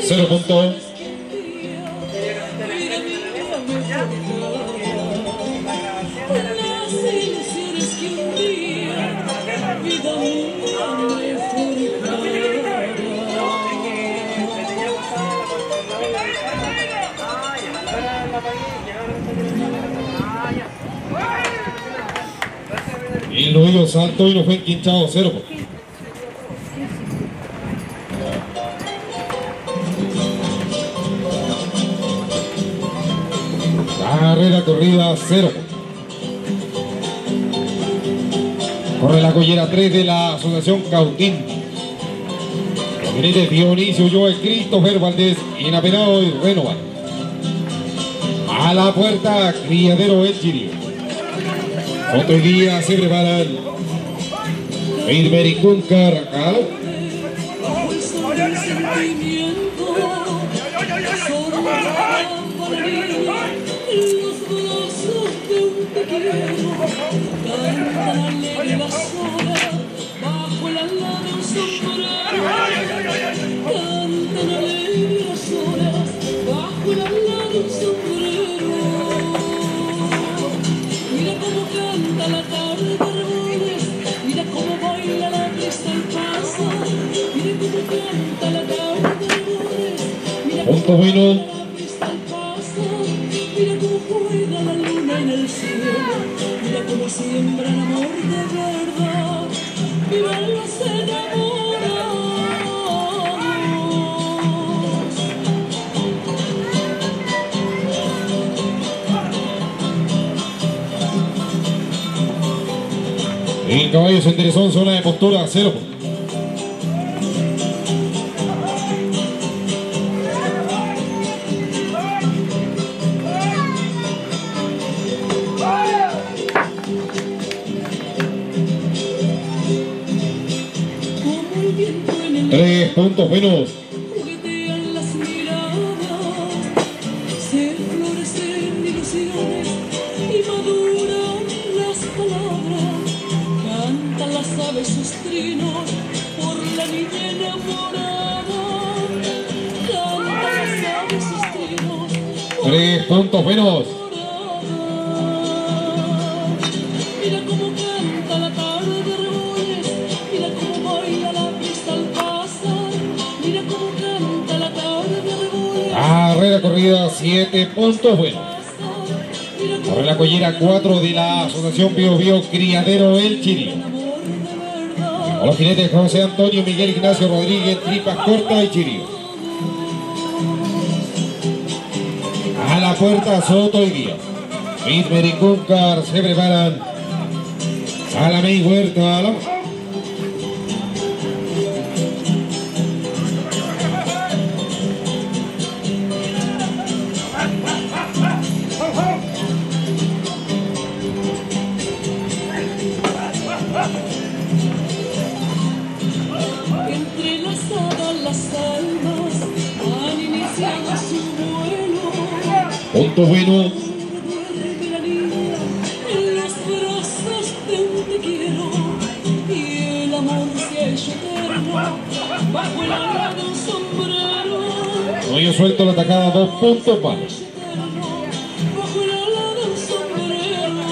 0 puntos. El novio salto y no fue enquinchado. 0 puntos. Carrera corrida 0 puntos. Corre la collera 3 de la Asociación Cautín. Los jinetes Dionisio Ulloa, Christopher Valdés, Inapenado y Renovar. A la puerta, Criadero El Chirío. Otro día se preparan Irmericuncar, punto bueno. Mira cómo juega la luna en el cielo, mira cómo siembra el amor de verdad, viva los enamorados. El caballo se enderezó en zona de postura 0 puntos. Tres puntos buenos. Juguetean las miradas, se florecen ilusiones y maduran las palabras. Cantan las aves sus trinos por la niña enamorada. Cantan las aves sus trinos. 3 puntos buenos. Mira cómo canta la tarde de reboles, mira cómo baila la brisa al pasar, mira cómo canta la tarde de reboles. Carrera corrida 7 puntos buenos. Corre la collera 4 de la Asociación Bio Bio Criadero El Chirío. A los jinetes José Antonio Miguel Ignacio Rodríguez, Tripas Corta y Chirío. A la puerta Soto y Díaz. Irmericuncar se preparan. Salamé Huerta. Entrelazadas las almas han iniciado su vuelo. Punto bueno. Duerme la niña en los brazos de un te quiero y el amor se ha hecho eterno bajo el ala de un sombrero. Novio suelto la atacada 2 puntos malos. Bajo el ala de un sombrero.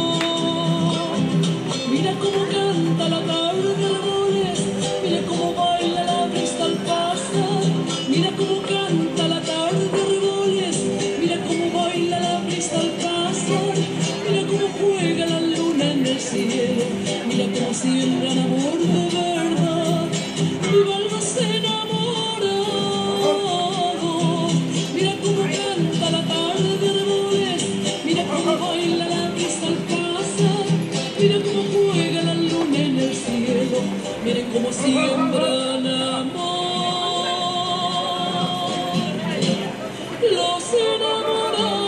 Mira cómo canta la tarde de reboles, mira cómo baila la brisa al pasar, mira cómo canta la tarde de reboles, mira cómo baila la brisa al pasar, mira cómo juega la luna en el cielo, mira cómo siembra el amor de verdad, viva los enamorados. Mira cómo canta la tarde de reboles, mira cómo baila la brisa al pasar, mira cómo juega la luna en el cielo, miren cómo siembran amor los enamorados.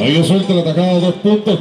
Ahí suelta el atacado, 2 puntos.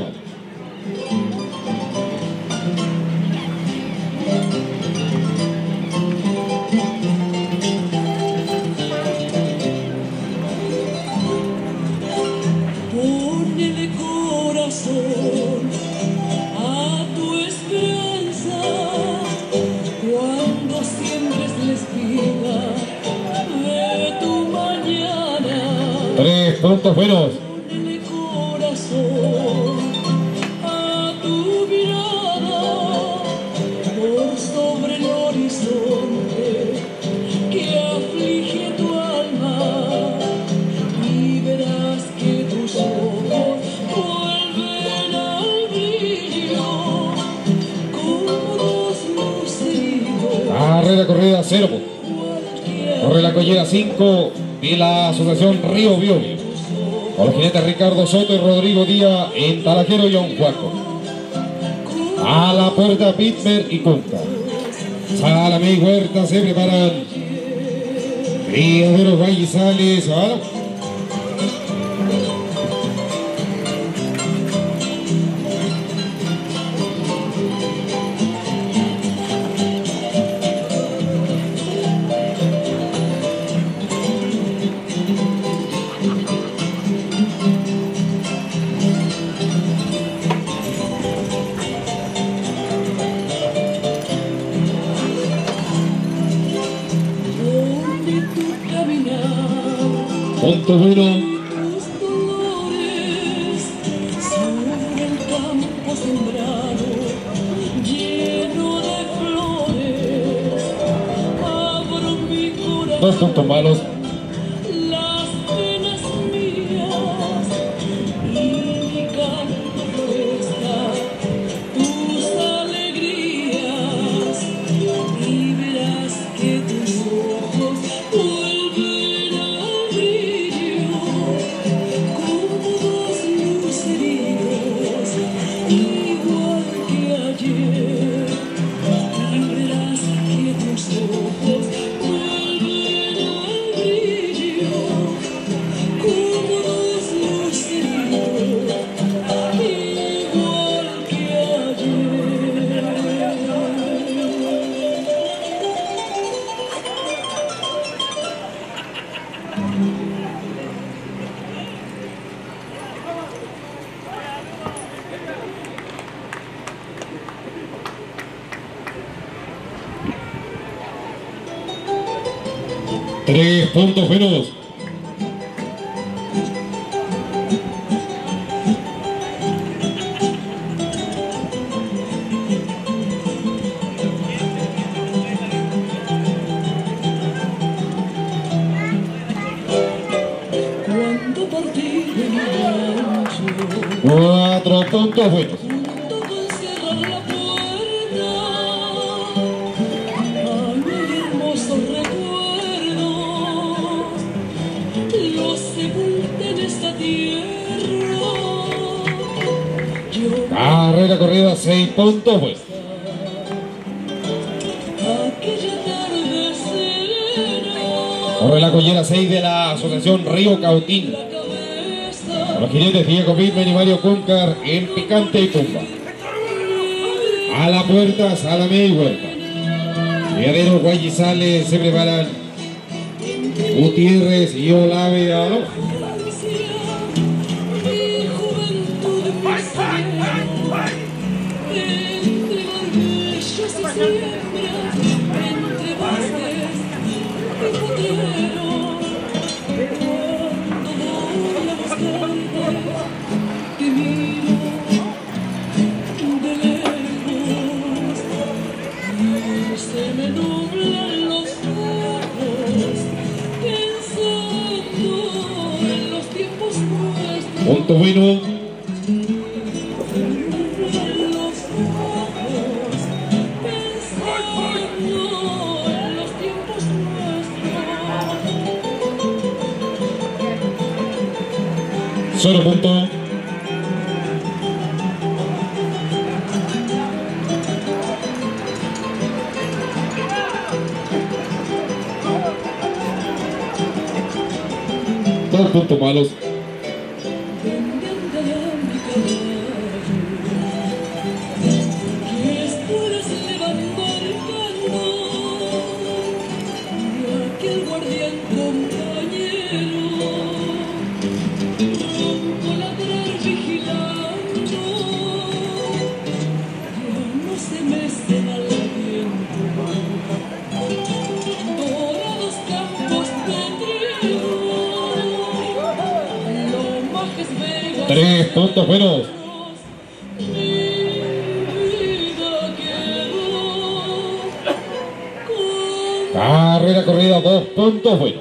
Ponele corazón a tu esperanza cuando siembres la espiga de tu mañana. 3 puntos buenos. Ponele corazón a tu mirada por sobre el horizonte que aflige tu alma y verás que tus ojos vuelven al brillo como dos luceritos. Carrera corrida 0 puntos. Corre la collera 5 de la Asociación Río Biobío. Con los jinetes Ricardo Soto y Rodrigo Díaz en Talajero y Onhuaco. A la puerta Pitmer y Cunca. Salame y Huerta se preparan. Criaderos Vallizales. ¿Vale? Donde tu caminar, Punto 1. tus dolores sobre el campo sembrado lleno de flores. Abro mi 2 corazón, puntos malos. las penas mías y mi canto florezca tus alegrías y verás que tus ojos vuelven al brillo como dos luceritos igual que ayer y verás que tus ojos vuelven al brillo como dos luceritos igual que ayer. 3 puntos buenos. Cuando partí de mi rancho, 4 puntos buenos. junto con cerrar la puerta, a mi hermosos recuerdos, los sepulté en esta tierra. Yo Carrera corrida 6 puntos buenos. aquella tarde serena, Corre la collera 6 de la Asociación Río Cautín. la cabeza Con los jinetes Diego Pitmer y Mario Cuncar en Picante y Tumba. A la puerta Salame y Huerta. Criaderos Guayizales se preparan. Gutiérrez y Olave a los. mi juventud me salió entre barbechos y siembras, entre bosques y potreros. Cuando voy a buscarte, te miro de lejos y se me nublan los ojos pensando en los tiempos nuestros. Punto bueno. En los ojos pensando en los tiempos nuestros. Solo punto. Dos puntos malos. Donde anda 3 puntos buenos. Carrera corrida, 2 puntos buenos.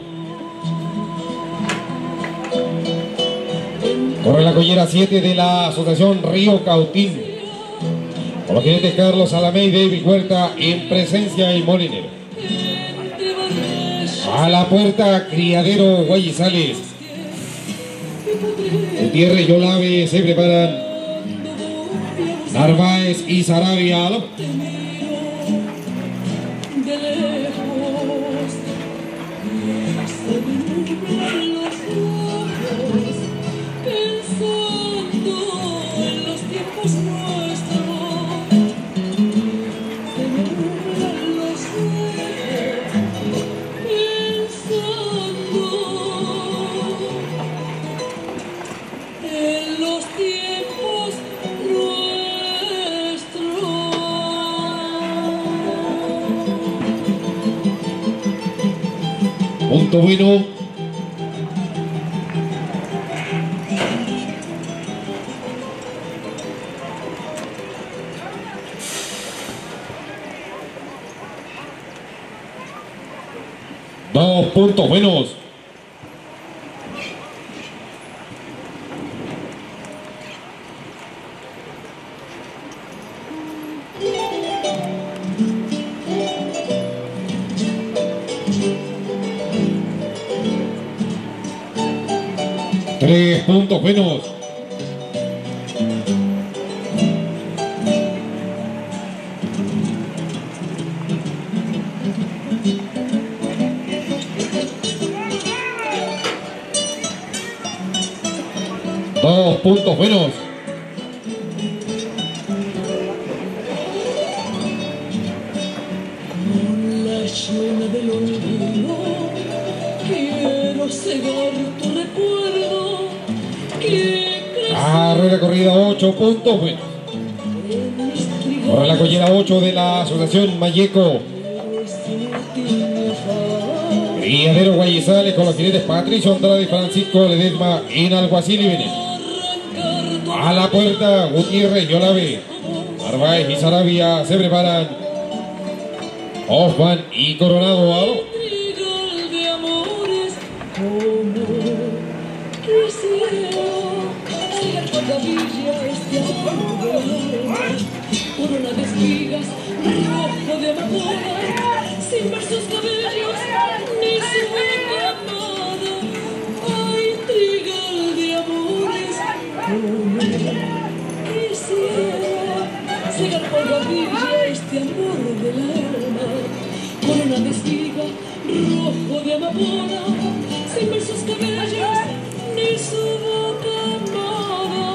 Corre la collera 7 de la Asociación Río Cautín. Con los jinetes Carlos Alamey, David Huerta en presencia y Molinero. A la puerta, Criadero Guayizales. Gutiérrez y Olave se preparan. Narváez y Sarabia. Punto bueno. Dos puntos buenos. Tres puntos buenos. Dos puntos buenos. Con la llama del olvido quiero cegar tu recuerdo. Carrera corrida, 8 puntos buenos. Corre la collera 8 de la Asociación Mayeco. Criadero Guayizales con los jinetes Patricio Andrade y Francisco Ledesma en Alguacil y Venezuela. A la puerta, Gutiérrez y Olave. Narváez y Sarabia se preparan. Hoffman y Coronado. Corona de espigas, rojo de amapola, sin ver sus cabellos ni su boca amada. Ay, trigal de amores, como quisiera cegar por gavilla este amor del alma. Corona de espigas, rojo de amapola, sin ver sus cabellos ni su boca amada.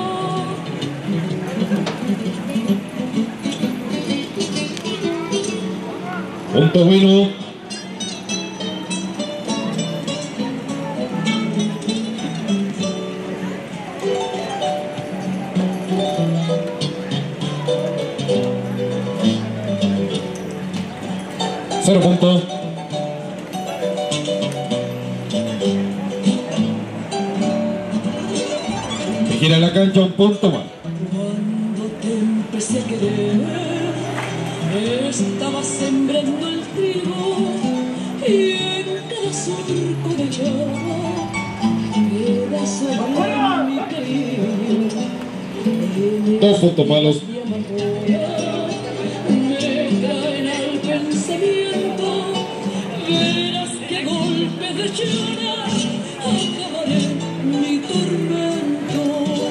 Punto bueno. Cero puntos. Se gira la cancha, un punto más. Cuando te empecé a querer, estaba sembrando el trigo y en cada surco de llama queda sobre mi cariño. Dos puntos malos. Me traen al pensamiento, verás que a golpe de llana acabaré mi tormento.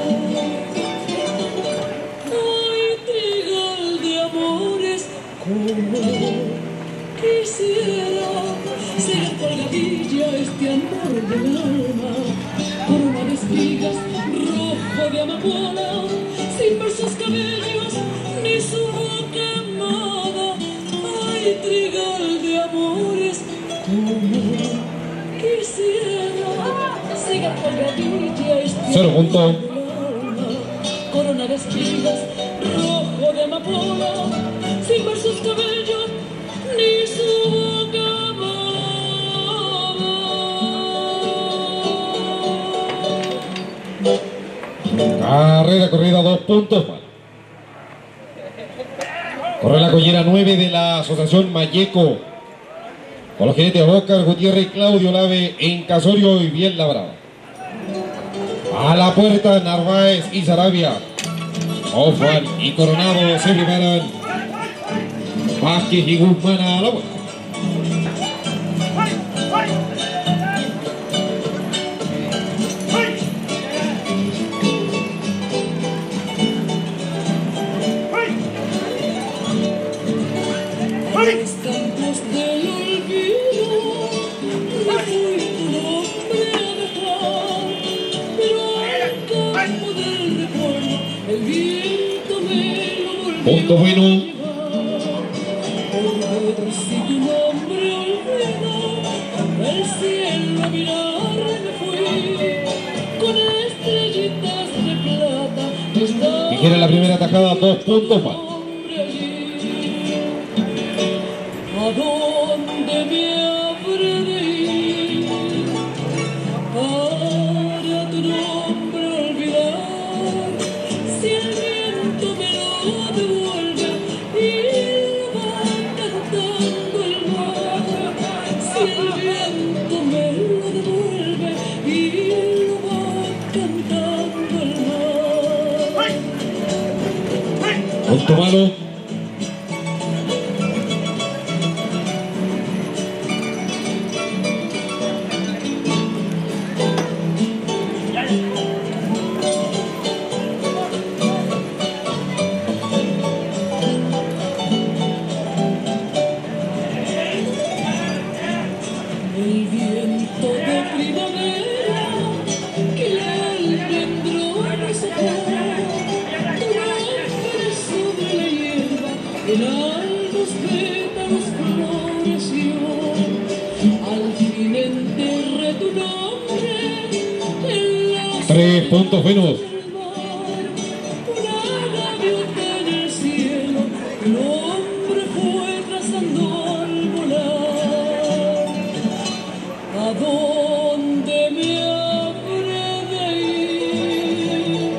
Ay, trigal de amores, como quisiera ser colgadilla este amor del alma. Corona de espigas, rojo de amapola, sin ver sus cabellos ni su boca amada. Ay, trigal de amores, como quisiera ser colgadilla este Cero amor puntos. del alma. Corona de espigas, rojo de amapola, sin ver sus cabellos ni su boca amada. Carrera corrida 2 puntos más. Corre la collera 9 de la Asociación Mayeco. Con los jinetes Oscar Gutiérrez, Claudio Lave en Casorio y bien labrado. A la puerta Narváez y Sarabia. Osvaldo y Coronado se preparan. Vázquez y Guzmán a la vuelta. Los campos del olvido, no fui tu nombre a dejar, pero al campo del recuerdo, el viento me lo volvió Punto bueno. a llevar. Por ver si tu nombre olvido, el cielo a mirar me fui, con estrellitas de plata, estaba Tijera la primera tajada, 2 puntos más. ¿A dónde me habré de ir para tu nombre olvidar? Si el viento me lo devuelve y lo va cantando el mar. Si el viento me lo devuelve y lo va cantando el mar. Punto malo. El viento de primavera que el almendrón me sacó, tu nombre sobre la hierba, en altos pétalos floreció. Al fin enterré tu nombre en las 3 puntos menos. del mar, una gaviota en el cielo, tu nombre fue trazando al volar. ¿A dónde me habré de ir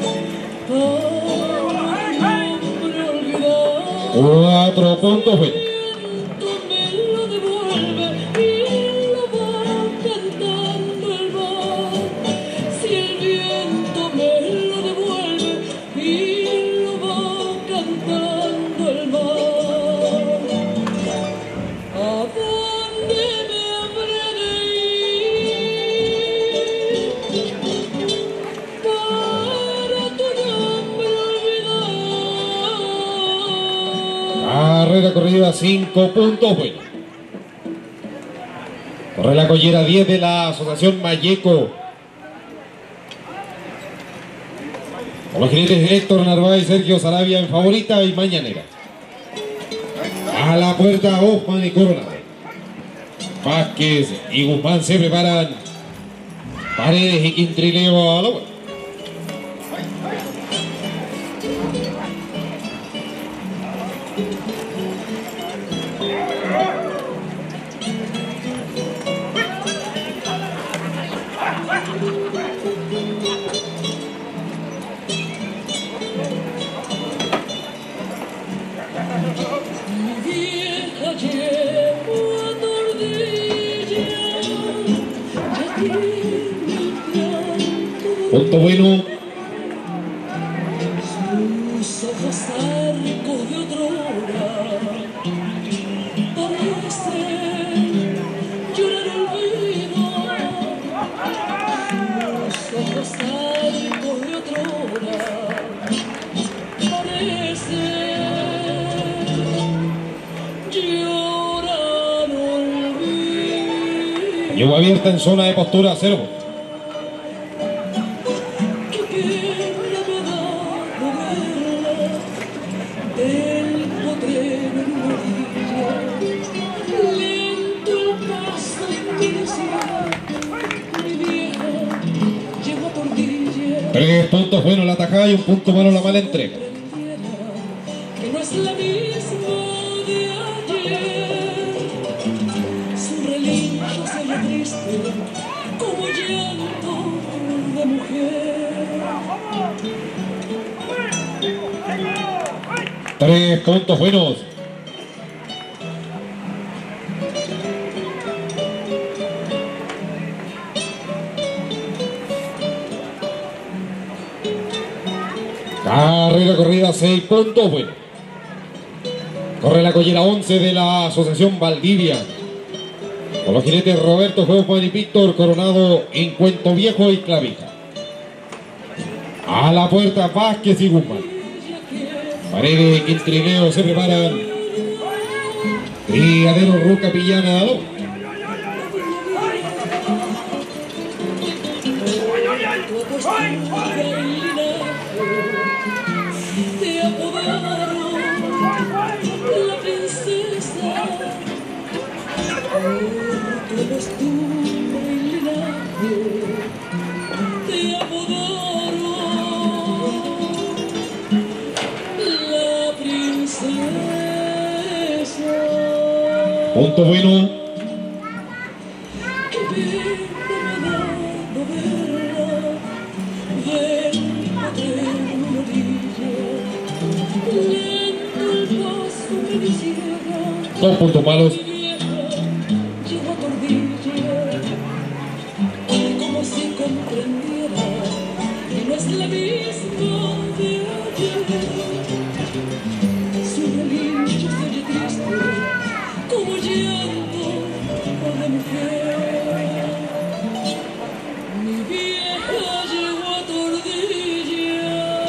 para tu nombre olvidar? 4 puntos menos. El viento me lo devuelve y lo va cantando el mar. Si el viento me lo devuelve y lo va cantando el mar. ¿A dónde me habré de ir para tu nombre olvidar? Carrera corrida 5 puntos buenos. Corre la collera 10 de la Asociación Mayeco. Con los jinetes Héctor Narváez y Sergio Sarabia en favorita y mañanera. A la puerta Osman y Coronado. Vázquez y Guzmán se preparan. Paredes y Quintrileo a la vuelta. Mi vieja yegua tordilla ya tiene el llanto Punto bueno. sus ojos arcos de otrora parecen llorar olvido. Sus ojos arcos de otrora parecen llorar olvido. Llevo abierta en zona de postura 0. Que pena me da no verla del potrero en una orilla. Lento el paso de mi ciudad, mi vieja llegó a Tordilla. 3 puntos buenos la tajada y 1 punto malo la mala entrega. Que no es la misma de ayer. Su relincho se ve triste como llanto de mujer. 3 puntos buenos. Carrera corrida, 6 puntos buenos. Corre la collera 11 de la Asociación Valdivia. Con los jinetes Roberto Hoffman y Víctor Coronado en Cuento Viejo y Clavija. A la puerta Vázquez y Guzmán. Paredes y Quintrileo se preparan. Criadero Ruca Pillana. Te apodaron la princesa. Tú eres tú, el linaje. Te apodaron la princesa. Punto bueno. Que bien te me ha dado verla. Dentro de una orilla. Lento el paso me visiera. 2 puntos malos. Llego a Tordilla, como si comprendiera que no es la misma de ayer. Su relincho se oye triste, como llanto de mujer. Mi vieja llegó a Tordilla,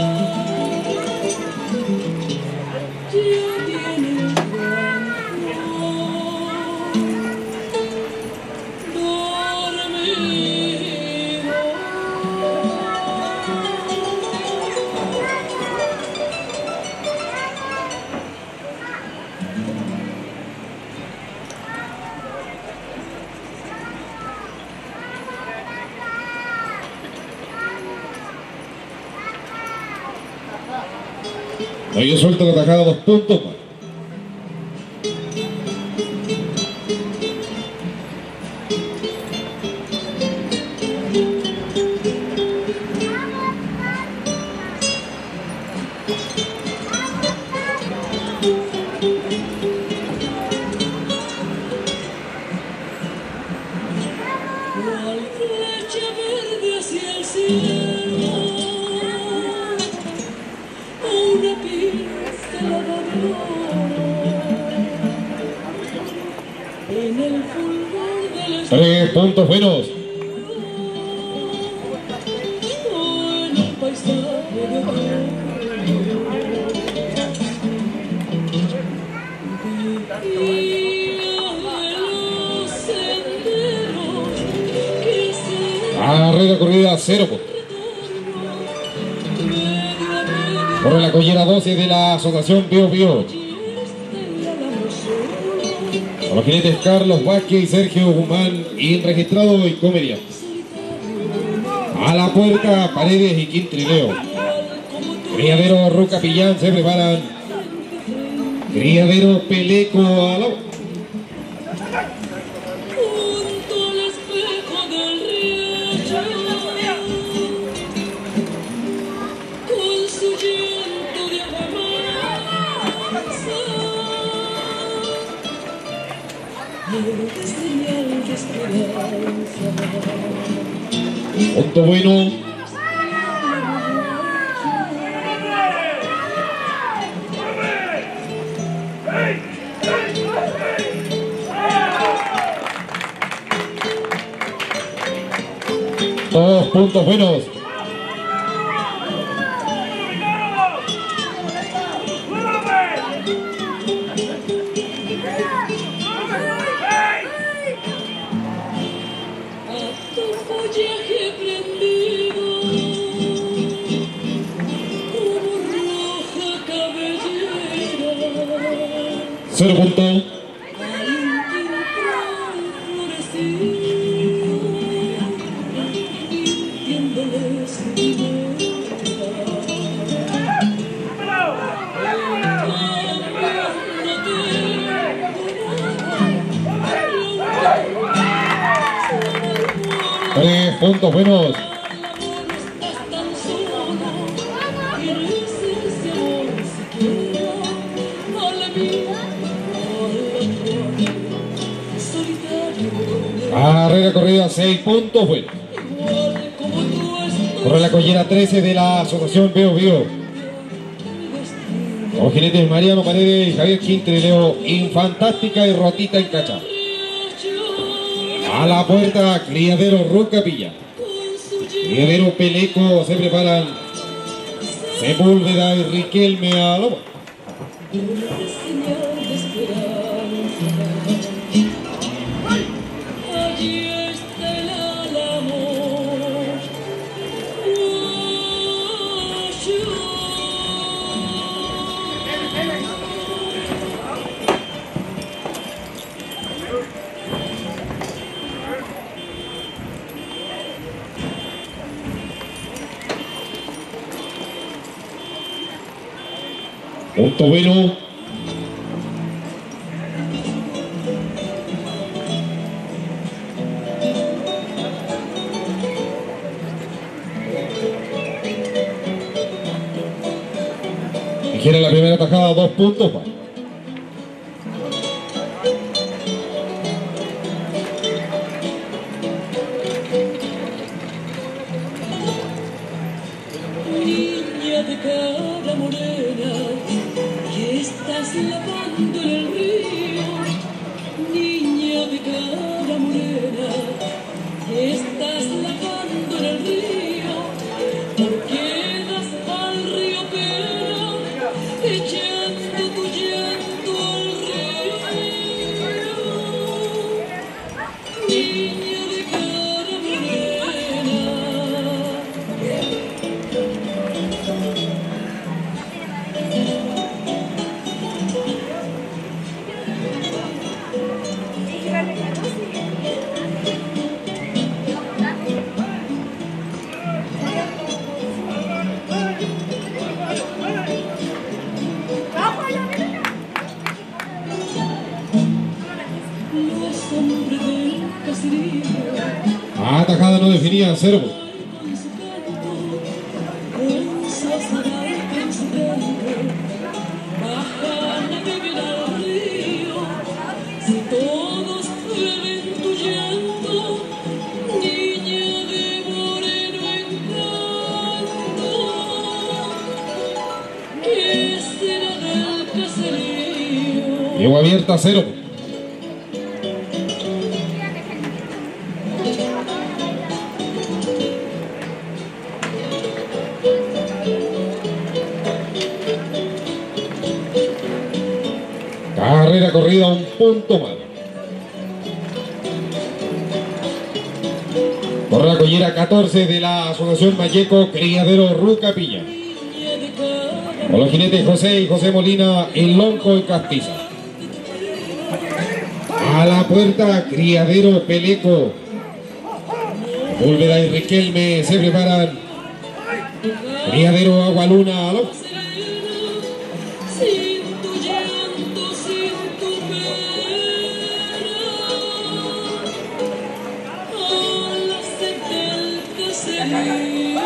ya tiene un Ahí suelta la tajada, 2 puntos más. cual flecha verde hacia el cielo, una pincela de oro en el fulgor del 3 puntos buenos. en un paisaje de oro. Carrera corrida, 0 puntos. Corre la collera 12 de la Asociación Bio Bio. Con los jinetes Carlos Vázquez y Sergio Guzmán, registrado y comedia. A la puerta Paredes y Quintrileo. Criadero Ruca Pillán se preparan. Criadero Peleco a la... Junto al espejo del riacho, con su llanto de alabanza, verde señal de esperanza. Punto bueno. Dos puntos buenos. A tu follaje prendido, como roja cabellera, 0 puntos. hay un quintal florecido, limpiándole su vida. Tres puntos buenos. Estás tan solo, Carrera corrida 6 puntos buenos. igual como tú estás. Corre la collera 13 de la asociación Veo Vio. Los jinetes Mariano Paredes, Javier Quintreleo, Infantástica y Rotita en Cacha. A la puerta, Criadero Rucapilla. Criadero Peleco se preparan. Sepúlveda y Riquelme a la puerta. Allí está el álamo. Punto bueno. Quiere la primera tajada, 2 puntos más. Niña de cara morena, que estás lavando en el río. Niña de cara morena, que estás lavando en el río. ¿Por qué das al río pena, echando tu llanto al río? Niña de cara morena. Los hombres del caserío, Tajada no definía, 0 puntos. con su canto, con su azaraca en su canto, bajan a beber al río. Si todos beben tu llanto, niña de moreno encanto, ¿qué será del caserío? Llegó abierta, 0 puntos. Carrera corrida, 1 punto más. Corre la collera 14 de la asociación Valleco, Criadero Rucapilla. Niña de cara Con los jinetes José y José Molina, El Lonco y Castiza. A la puerta, Criadero Peleco. Búlveda y Riquelme se preparan. Criadero Agualuna a la sin tu llanto, sin tu pena, a la sed del caserío.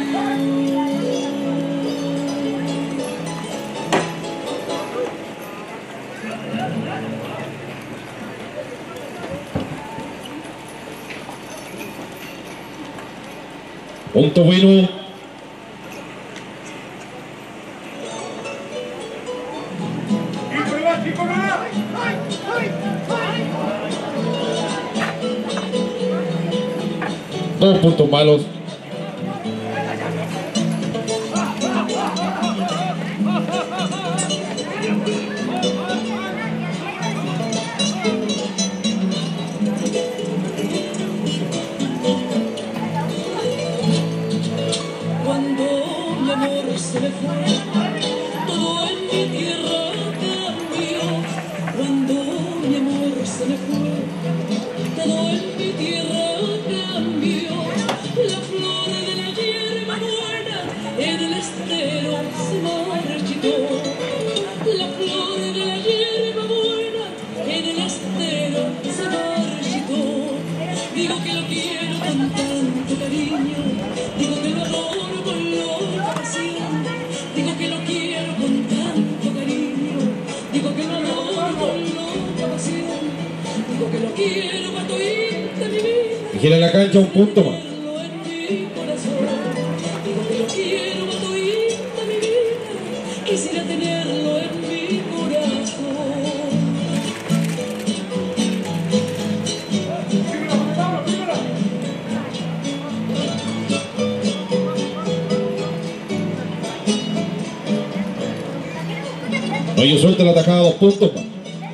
punto bueno. Dos puntos malos. Cuando mi amor se me fue, todo en mi tierra cambió. Cuando mi amor se me fue, todo en mi tierra cambió. La flor de la hierba buena en el estero se marchitó. La flor de la hierba buena en el estero se marchitó. Digo que lo quiero con tanto cariño, digo que lo adoro con loca pasión, digo que lo quiero con tanto cariño, digo que lo adoro con loca pasión, digo que lo quiero para tu Gira en la cancha, un punto más. Quisiera tenerlo en mi corazón. No, yo suelto la atacada, 2 puntos más.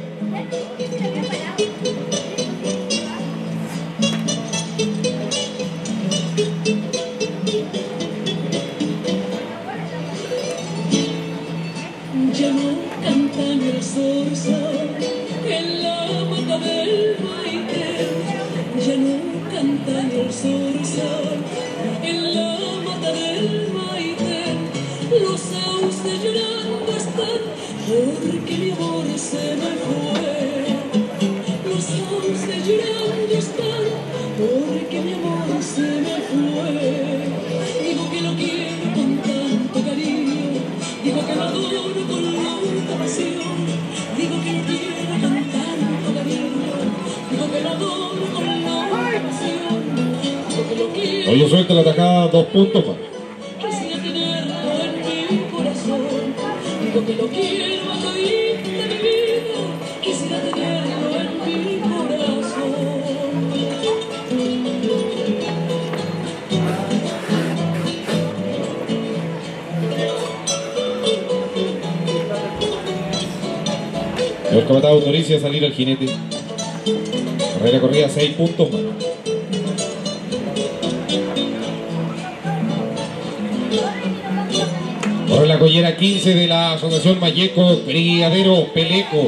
Ya no cantan el zorzal en la mata del Maite. Ya no cantan el zorzal en la mata del Maite. Los sauces llorando están porque mi amor se me fue. Los sauces llorando están porque mi amor se me fue. Digo que lo quiero con tanto cariño. Digo que lo adoro con loca pasión. Digo que lo quiero con tanto cariño. Digo que lo adoro con loca pasión. Digo que lo quiero. No, yo suelto la atacada, 2 puntos más. Quisiera tenerlo en mi corazón. Digo que lo quiero a todita mi vida. Quisiera tenerlo en mi corazón. El capataz autoriza a salir al jinete. Carrera corrida, 6 puntos más. Corre la collera 15 de la Asociación Mayeco, Criadero Peleco.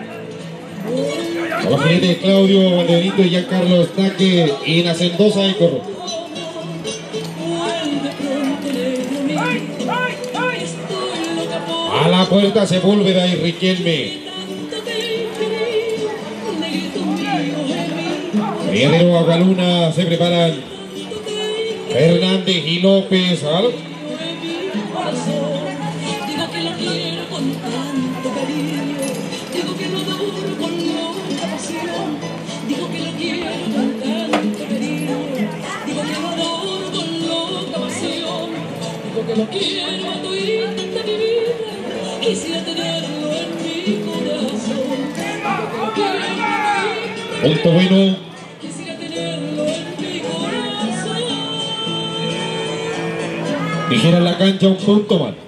Con los jinetes Claudio Valdebenito y Giancarlo Estaque y en Hacendosa de Corro. A la puerta Sepúlveda y Riquelme. Criadero Agualuna se preparan. Fernández y López. Digo que lo quiero con tanto cariño. Digo que lo adoro con loca pasión. Digo que lo quiero con tanto cariño. Digo que lo adoro con loca pasión. Digo que lo quiero a todita mi vida. Quisiera tenerlo en mi corazón. Digo que lo quiero a todita mi vida. Punto bueno. Quisiera tenerlo en mi corazón. Tijera en la cancha, un punto más.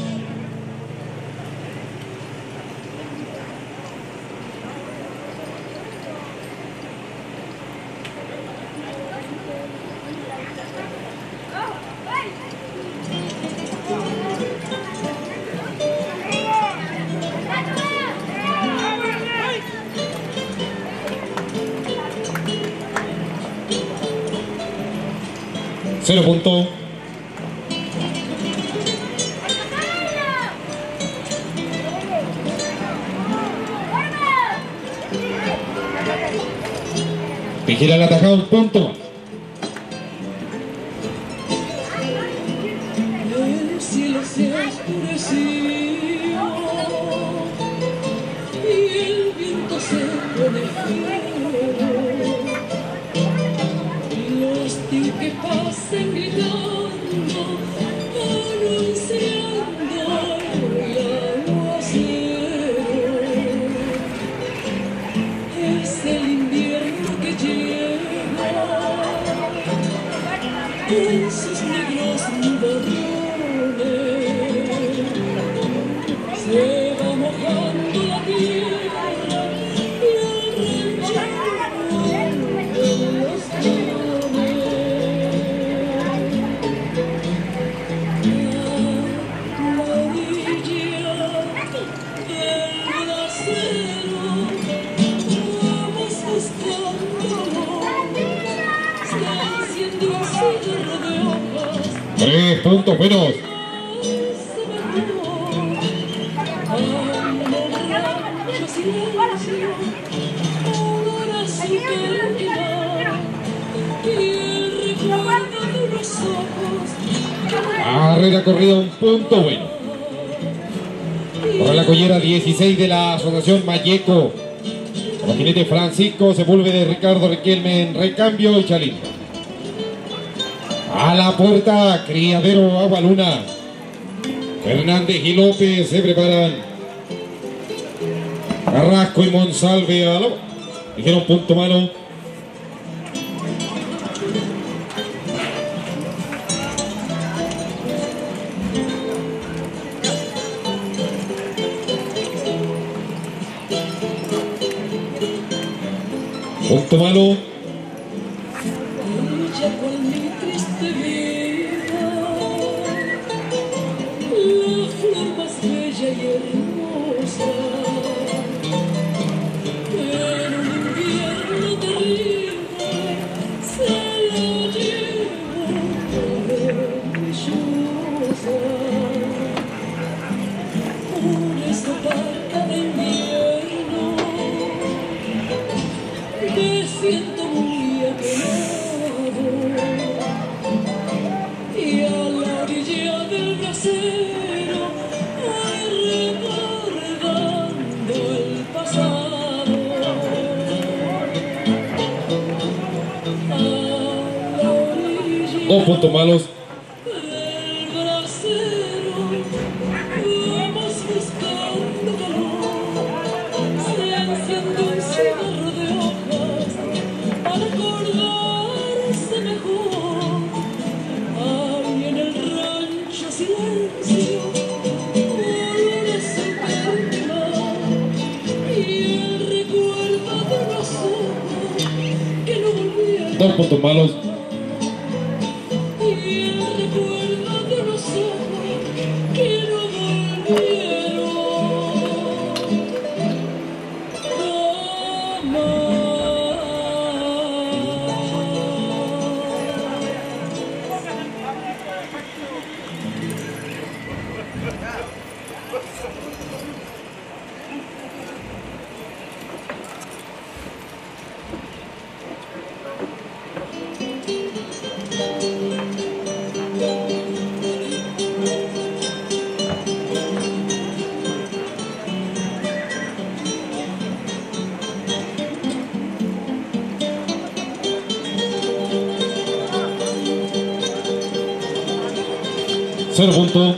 Cero punto. Tijera el atajado, un punto más. El cielo se oscureció y el viento se pone frío. Los que pasen gritando, anunciando el aguacero. Es el invierno que llega con sus negros nubarrones. Se va mojando la tierra y arranchando los chones. La orilla del acero vamos buscando. Está haciendo un cigarro de hojas. 3 puntos buenos. Carrera corrida, un punto bueno. Corre la collera 16 de la Asociación Mayeco. El jinete Francisco Sepúlveda, Ricardo Riquelme en recambio y Chalín. A la puerta, Criadero Agua Luna. Fernández y López se preparan. Carrasco y Monsalve a la... Dijeron punto malo. Punto malo. Ella con mi triste vida, la flor más bella y hermosa, en un invierno terrible se la llevó preciosa. Por eso para cada invierno me siento muy apenado, y a la orilla del brasero voy recordando el pasado. A la orilla Dos puntos malos. del brasero vamos buscando calor, se enciende un cigarro de hojas para acordarse mejor. Hay en el rancho silencio, olores en calma, y el recuerdo de los ojos que no volvieron. Dos puntos malos. Y el recuerdo de los ojos que no volvieron Cero punto.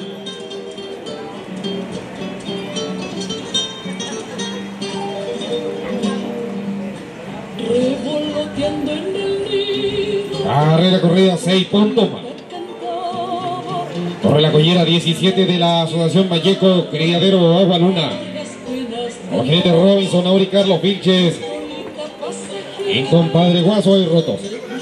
revoloteando en el nido. Carrera corrida, 6 puntos más. Cantaba Corre la collera 17 de la Asociación Valleco, Criadero Agua Luna. las penas Como jinete Robinson, Auri Carlos Vilches. pasajera. Y compadre Guaso y Rotos.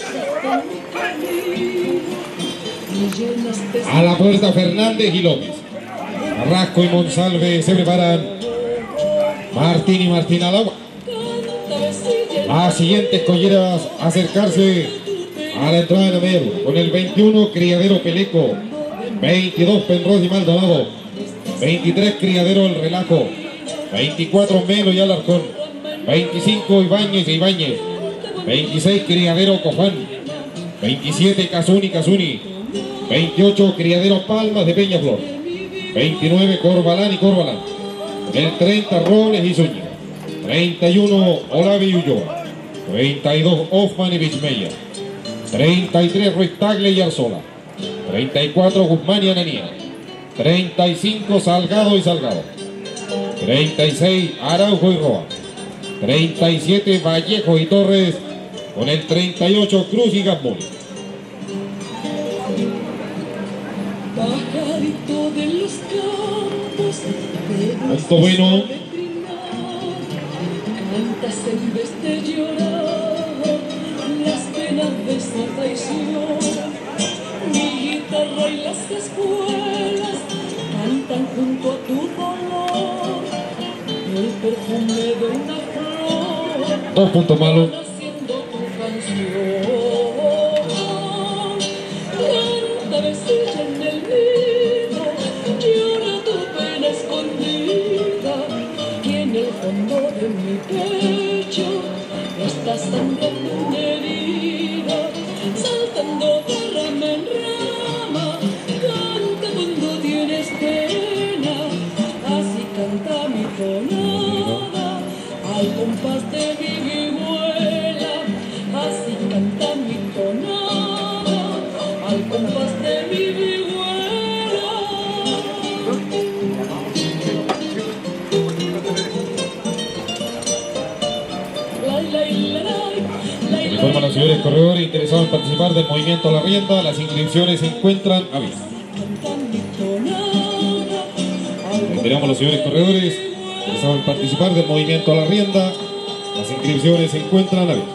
A la puerta Fernández y López. Carrasco y Monsalve se preparan. Martín y Martín al agua. Las siguientes colleras acercarse a la entrada de la Meru. Con el 21 Criadero Peleco. 22 Penrose y Maldonado. 23 Criadero El Relajo. 24 Melo y Alarcón. 25 Ibáñez y Ibáñez. 26 Criadero Coján. 27 Casuni Casuni. 28 Criadero Palmas de Peñaflor. 29 Corbalán y Corbalán. El 30 Robles y Zúñiga. 31 Olavi y Ulloa. 32 Hoffman y Bichmeyer. 33 Ruiz Tagle y Arzola. 34 Guzmán y Ananía. 35 Salgado y Salgado. 36 Araujo y Roa. 37 Vallejo y Torres. Con el 38 Cruz y Gazmón. Pajarito de los campos, Punto bueno. cantas en vez de llorar las penas de esta traición. Mi guitarra y las espuelas cantan junto a tu dolor el perfume de una flor. 2 puntos malos. Haciendo tu canción. Canta vecilla en el nido, llora tu pena escondida, y en el fondo de mi pecho está sangrando una herida, saltando de rama en rama. Canta cuando tienes pena, así canta mi tonada al compás de mi al compás de mi vihuela. Informan los señores corredores interesados en participar del movimiento a la rienda. Las inscripciones se encuentran a vista. Reiteramos los señores corredores interesados en participar del movimiento a la rienda. Las inscripciones se encuentran a vista.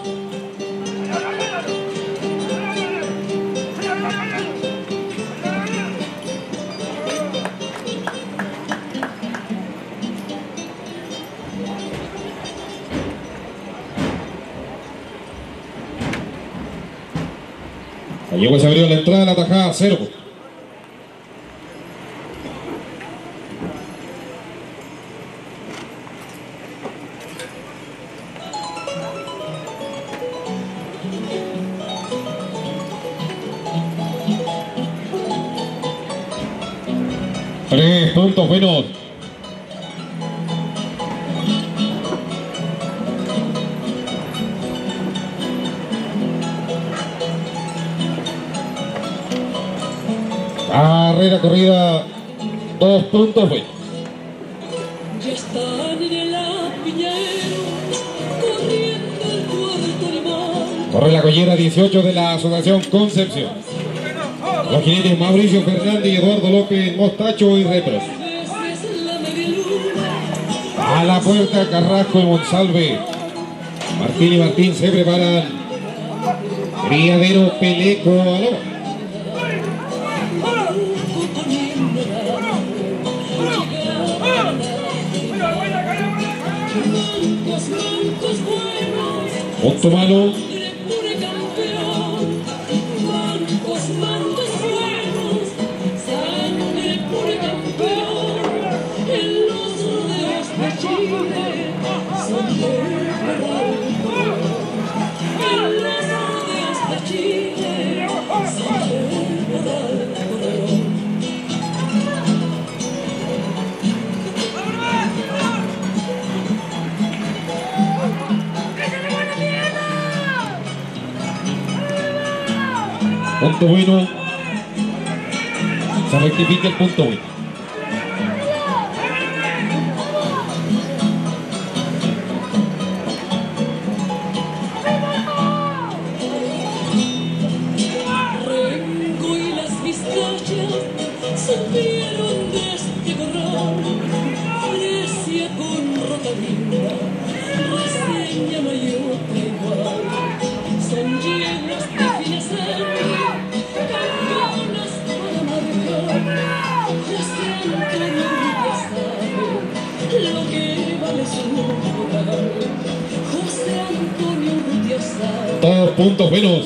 La yegua se abrió la entrada, la tajada 0. Tres puntos buenos. Carrera corrida, 2 puntos buenos. Ya están en el apiñero, corriendo el cuarto limón. Corre la collera 18 de la Asociación Concepción. Los jinetes Mauricio Fernández y Eduardo López, Mostacho y Repros. A la puerta Carrasco y Monsalve. Martín y Martín se preparan. Criadero Peleco Aló. Punto malo. Punto bueno. Se rectifica el punto bueno. Rengo y las vizcachas salieron de este corral. Fresia con rotaminda, reseña no hay otra igual. Son llenas de fina sangre, campeonas para marcar. José Antonio ya sabe lo que vale su moral. José Antonio ya sabe. 2 puntos buenos.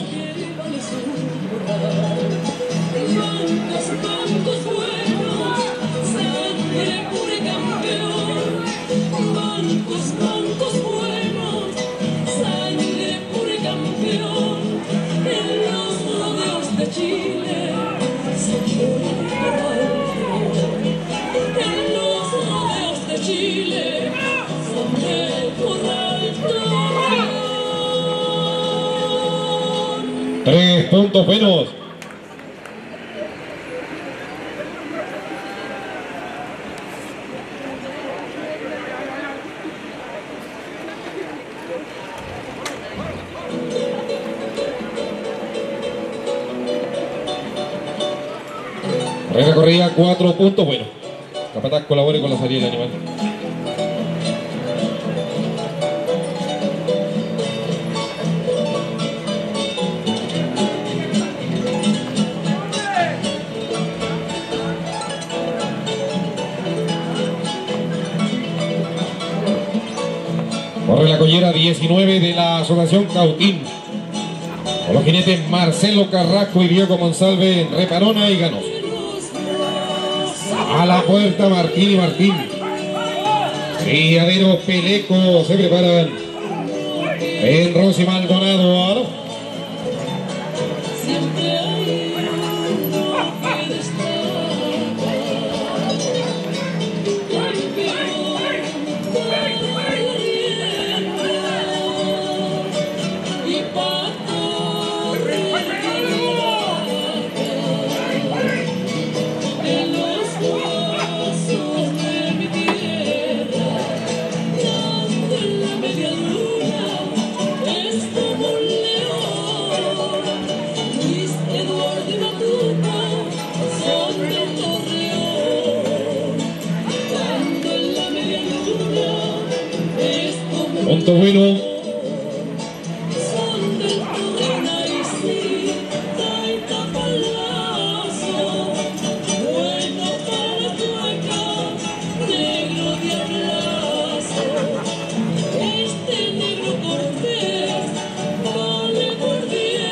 Tres puntos buenos. Carrera corrida, 4 puntos buenos. Capataz colabore con la salida del animal. Corre la collera 19 de la Asociación Cautín. Con los jinetes Marcelo Carrasco y Diego Monsalve, Reparona y Ganos. A la puerta Martín y Martín. Criadero Peleco se preparan. Penrose y Maldonado. ¿No? Siempre hay uno que destaca. Y para Punto bueno. Son del Torreón y Cita y Tapalazo, bueno para la cueca, negro diablazo. Este negro Cortés vale por 10.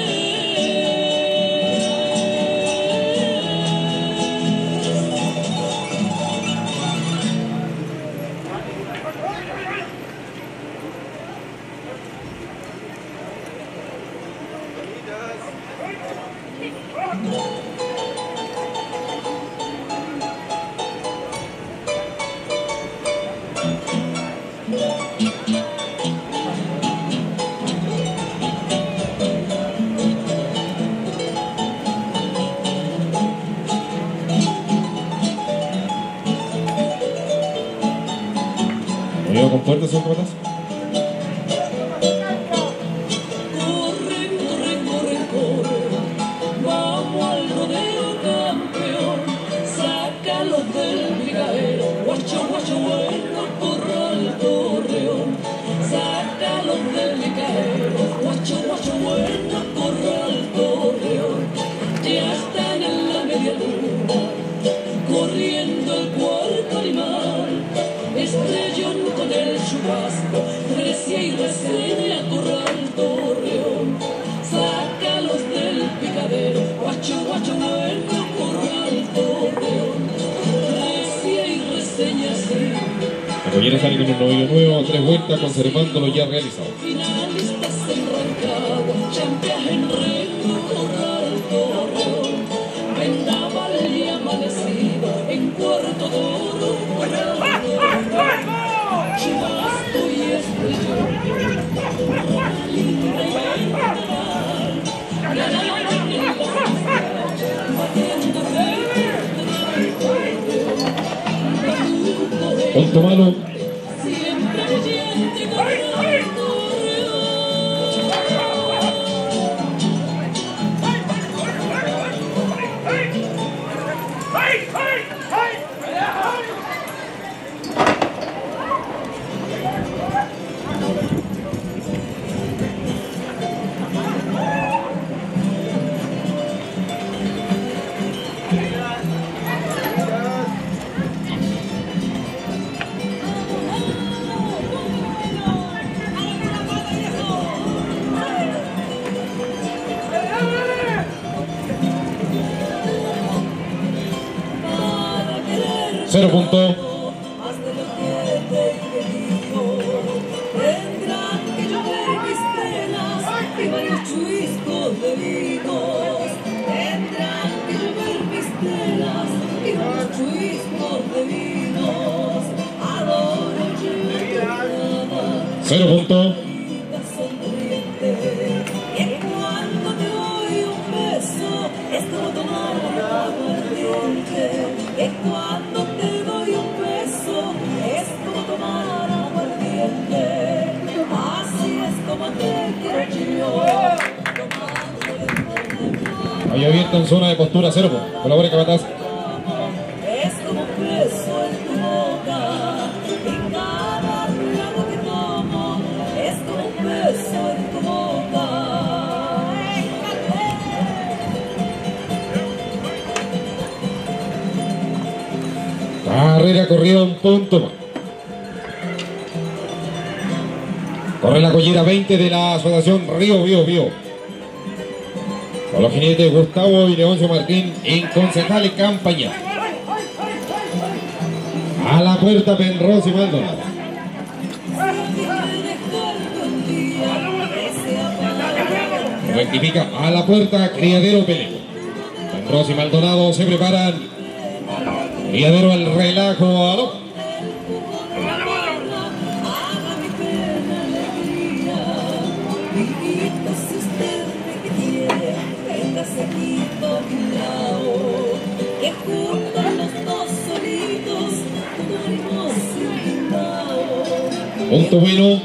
Rodeo con puertas, son puertas. Corren, corren, corren, corren, vamos al rodeo campeón, sácalos del brigadero, guacho, guacho, bueno, corral Torreón, sácalos del brigadero, guacho, guacho, bueno, corral Torreón, ya están en la media luna, corriendo el cuarto animal, estrellón con el chubasco, recia y reseña corral Torreón, sácalos del picadero, guacho, guacho, bueno, corral Torreón, recia y reseña sí. La collera sale con un novillo nuevo, 3 vueltas, conservándolo ya realizado. Finalistas en Rancagua, champiaje en Rengo, corral Torreón, vendaval y amanecido, en cuarto de oro, corral Torreón, chubasco y estrellón, libre y vendaval, ganando en la fiesta, batiendo Punto malo. siempre brillante corral Torreón. Cero punto. Haz de lo que te digo, tendrán que llover mis penas y varios chuiscos de vinos. Tendrán que llover mis penas y varios chuiscos de vinos. Adoro yo nada. 0 punto. Sonriente, y cuando te doy un beso es como tomar aguardiente. Y cuando te doy un beso es como tomar aguardiente. Así es como te quiero yo. Ahí abierta en zona de postura 0 punto. Colabora Capataz. Es como un beso en tu boca y cada trago que tomo es como un beso en tu boca. Carrera corrida un punto más. Corre la collera 20 de la Asociación Río Bio Bio. Con los jinetes Gustavo y Leoncio Martín en concejales Campaña. A la puerta Penrose y Maldonado. Rectifica a la puerta Criadero Pelego. Penrose y Maldonado se preparan. Criadero al relajo. ¿No? Punto bueno.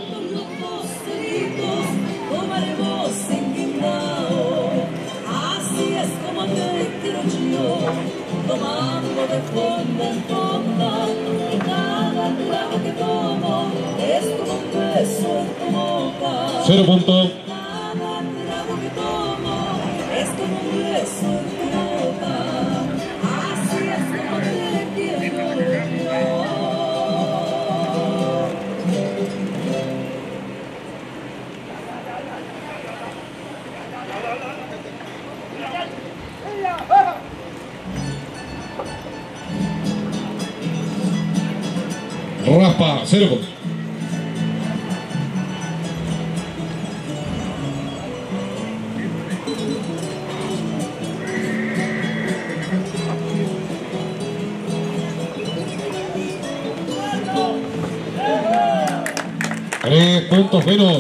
Así es como te quiero yo, tomando de fonda en fonda, y cada trago que tomo es como un beso en 0 puntos. Cada trago que tomo es como un beso en tu boca. Así es como te quiero yo. Raspa, 0 puntos. Tres puntos menos.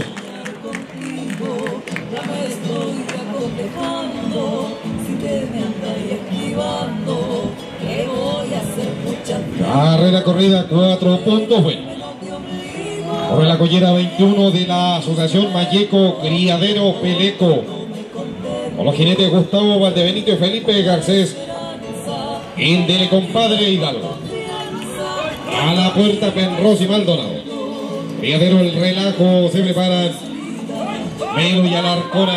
Ya me estoy acotejando. Si te me andas esquivando, ¿qué voy a hacer, muchacha? Carrera corrida, 4 puntos menos. Corre la collera 21 de la Asociación Malleco Criadero Peleco. Con los jinetes Gustavo Valdebenito y Felipe Garcés. El del compadre Hidalgo. A la puerta Penrose y Maldonado. Criadero El Relajo, se preparan Melo y Alarcón.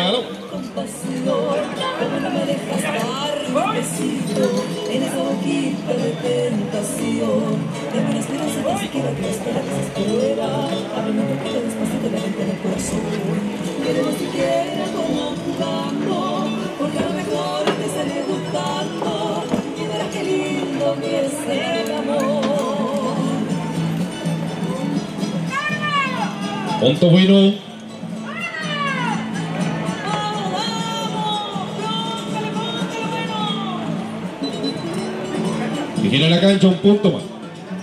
En esa boquita de tentación, de buena esperanza que siquiera que espera que se espera, abriendo un poquito despacito la venta del corazón. Queremos siquiera como jugando, porque a lo mejor te sale gustando, y verás qué lindo que es el amor. Punto bueno. Vigila la cancha, un punto más.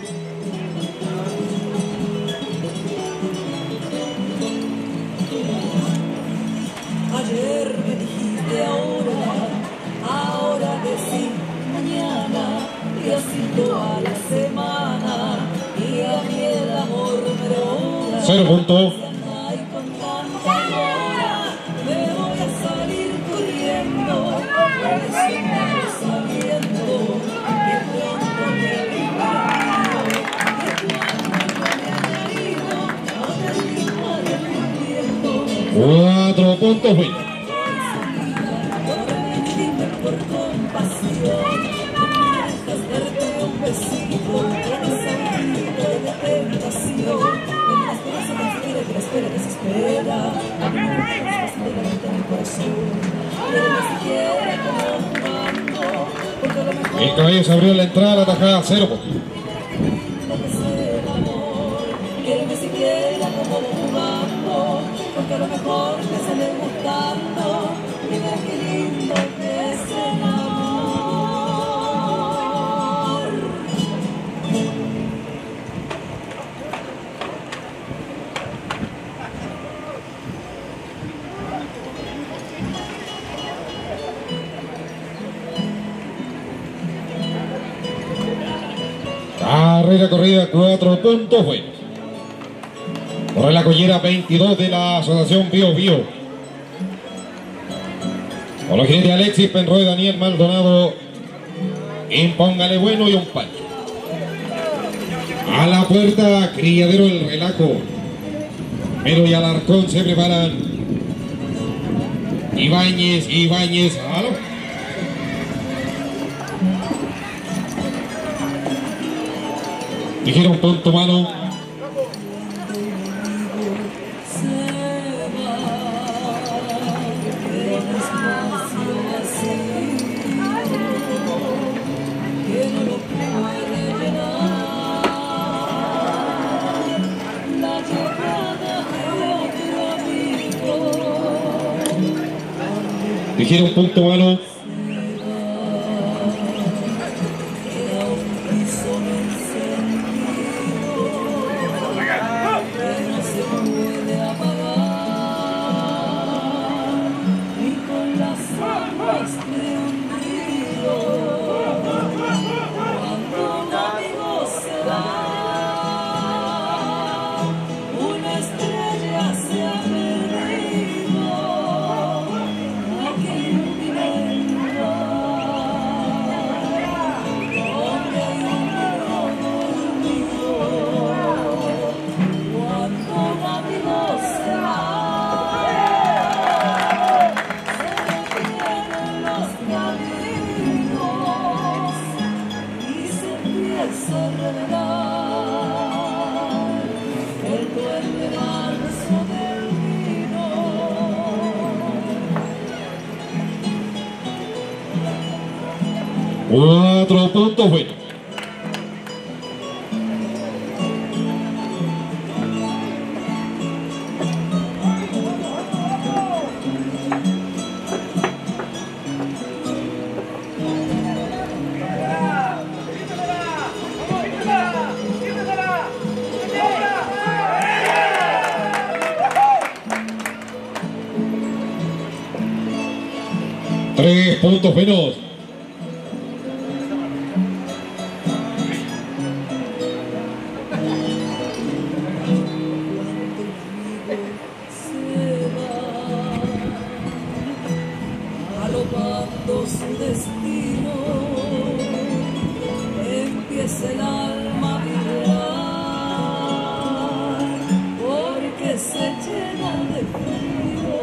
Ayer me dijiste ahora decir mañana, y así toda la semana, y a mí el amor me devora. 0 puntos. Ay, con tanta hora, me voy a salir corriendo, sabiendo que pronto me arriba, que cuando me ido, no te digo arrepintiendo. 4 puntos menos. Por compasión, no me dejas darte un besito, en esa boquita de tentación, en la esperanza que espera, que la espera desespera, abriendo un poquito de la venta en el corazón. Pero ni siquiera como jugando, porque a lo mejor El caballo se abrió la entrada, la tajada, 0 puntos. lo que es el amor, quiero ni siquiera como jugando, porque a lo mejor te sale gustando, y ves qué lindo que es el amor. Carrera corrida, 4 puntos buenos. Corre la collera 22 de la Asociación Bio Bio. Con los jinetes Alexis Penroy, Daniel Maldonado. Impóngale bueno y un pancho. A la puerta, Criadero El Relajo. Melo y Alarcón se preparan. Ibáñez, ¡aló! Dijeron punto mano. Dijeron punto mano. hace revelar el duende manso del vino. 4 puntos buenos. Tres puntos menos. Galopando su destino, empieza el alma a vibrar, porque se llena de frío.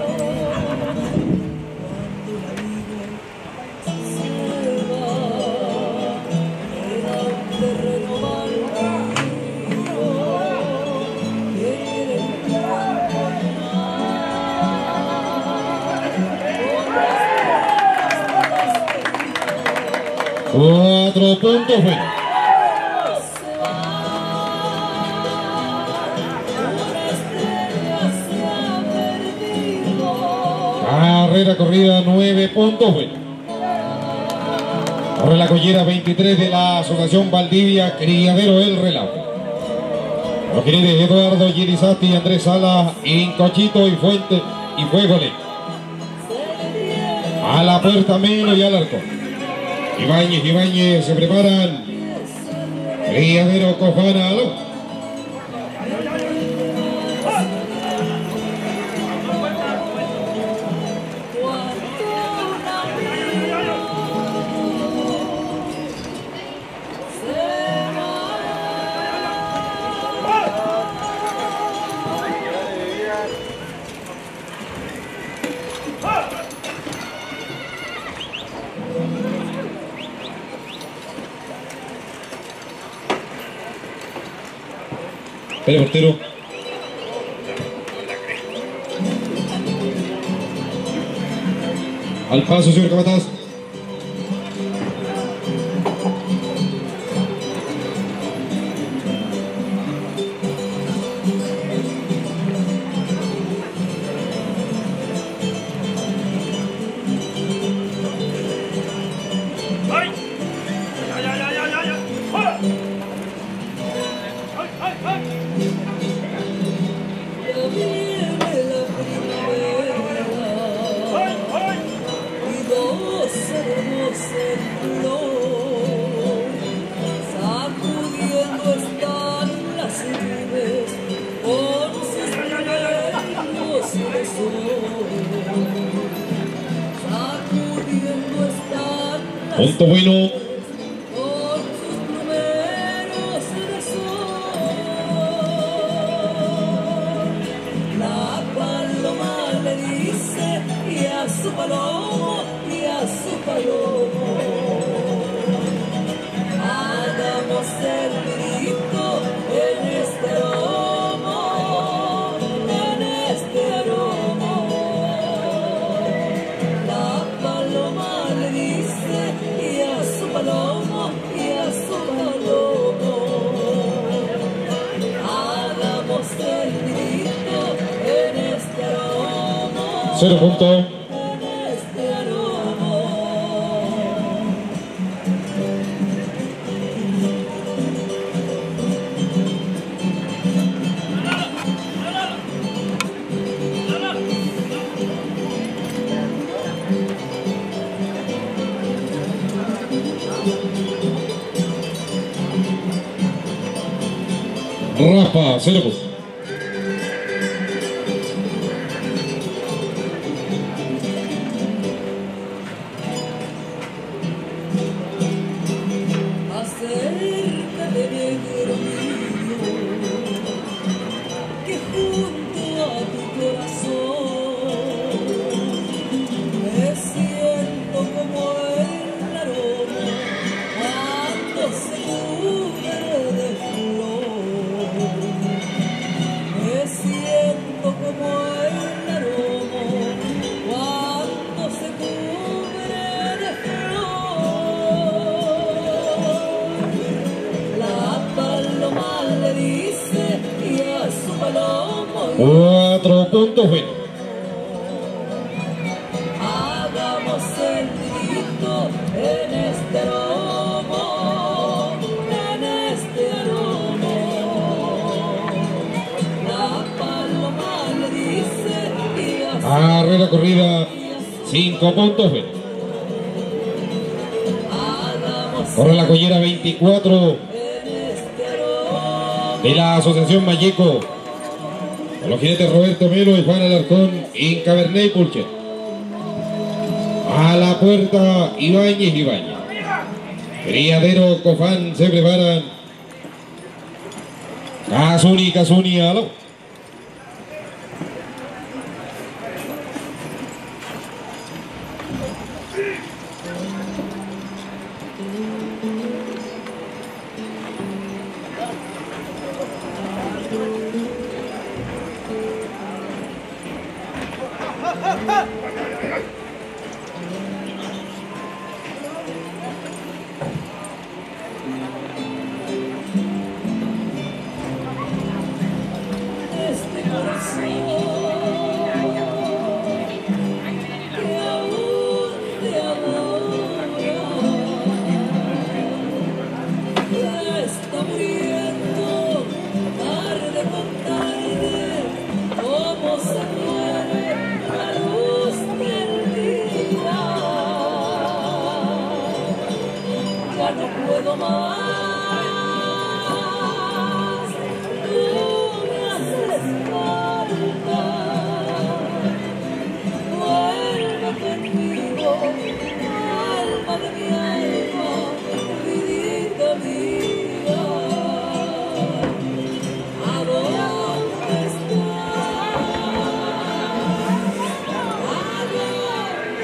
Cuando la vida se va, queda un terreno baldío, que quiere entrar por Cuatro puntos buenos. Carrera corrida, 9 puntos buenos. Corre la collera 23 de la Asociación Valdivia Criadero El Relajo. Los jinetes Eduardo Yerizati, Andrés Sala, Incochito y Fuente y Fuegole. A la puerta Melo y al arco. Ibáñez se preparan. Criadero Cofana. Espere, portero. Al paso, señor capataz. Sacudiendo están las nubes con sus cabellos de sol. Sacudiendo están las Punto bueno. con sus plumeros de sol. La paloma le dice y a su palomo y a su palomo. Hagamos el grito en este aromo, en este aromo. La paloma le dice y a su palomo y a su palomo. Hagamos el grito en este aromo. 0 puntos. Rafa, 0 puntos. Acércate, negro mío, que junto a tu corazón me siento como el aroma cuando se 4 puntos buenos. Hagamos el grito en este lomo, en este lomo. La paloma le dice y así. Arre la corrida, 5 puntos buenos. Corre la collera 24 de la Asociación Malleco. Con los jinetes Roberto Melo y Juan Alarcón en Cabernet y Pulcher. A la puerta Ibáñez. Criadero Cofán se preparan. Casuni a lo. Este corazón que aún te adora está muriendo tarde con tarde, como se muere la luz del día. Ya no puedo más. Alma de mi alma, vidita mía, ¿a dónde estás? ¿A dónde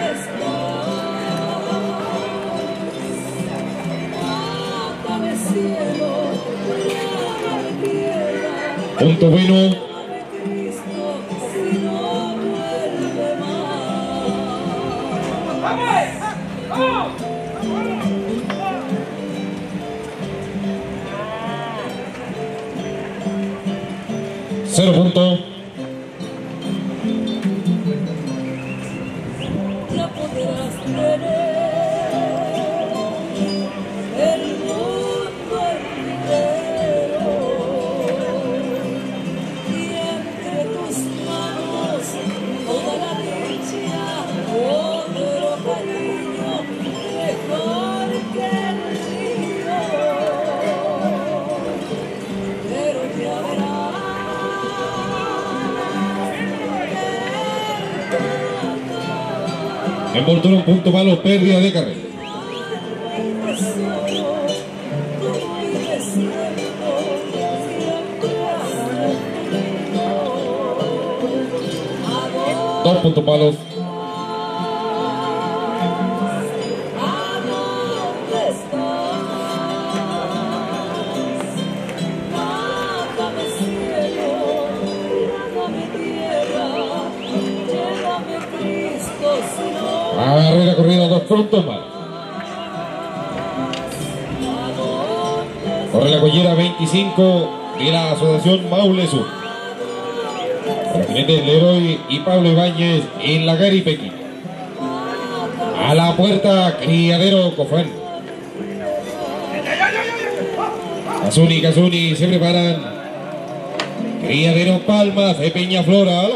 estás? Mátame cielo, llámame tierra, Punto bueno. llámame Cristo, si no vuelve más. 0 punto. Ya podrás tener el mundo entero y entre tus manos toda la dicha, otro cariño mejor que el río, pero ya verás. Envoltura un punto malo, pérdida de carrera. Dos puntos malos. Agarre la corrida, 2 puntos malos. Corre la collera 25 de la Asociación Maule Sur. Con los jinetes Leroy y Pablo Ibáñez en la Gary Pequín. A la puerta Criadero Cofán. Casuni se preparan. Criadero Palmas de Peñaflora.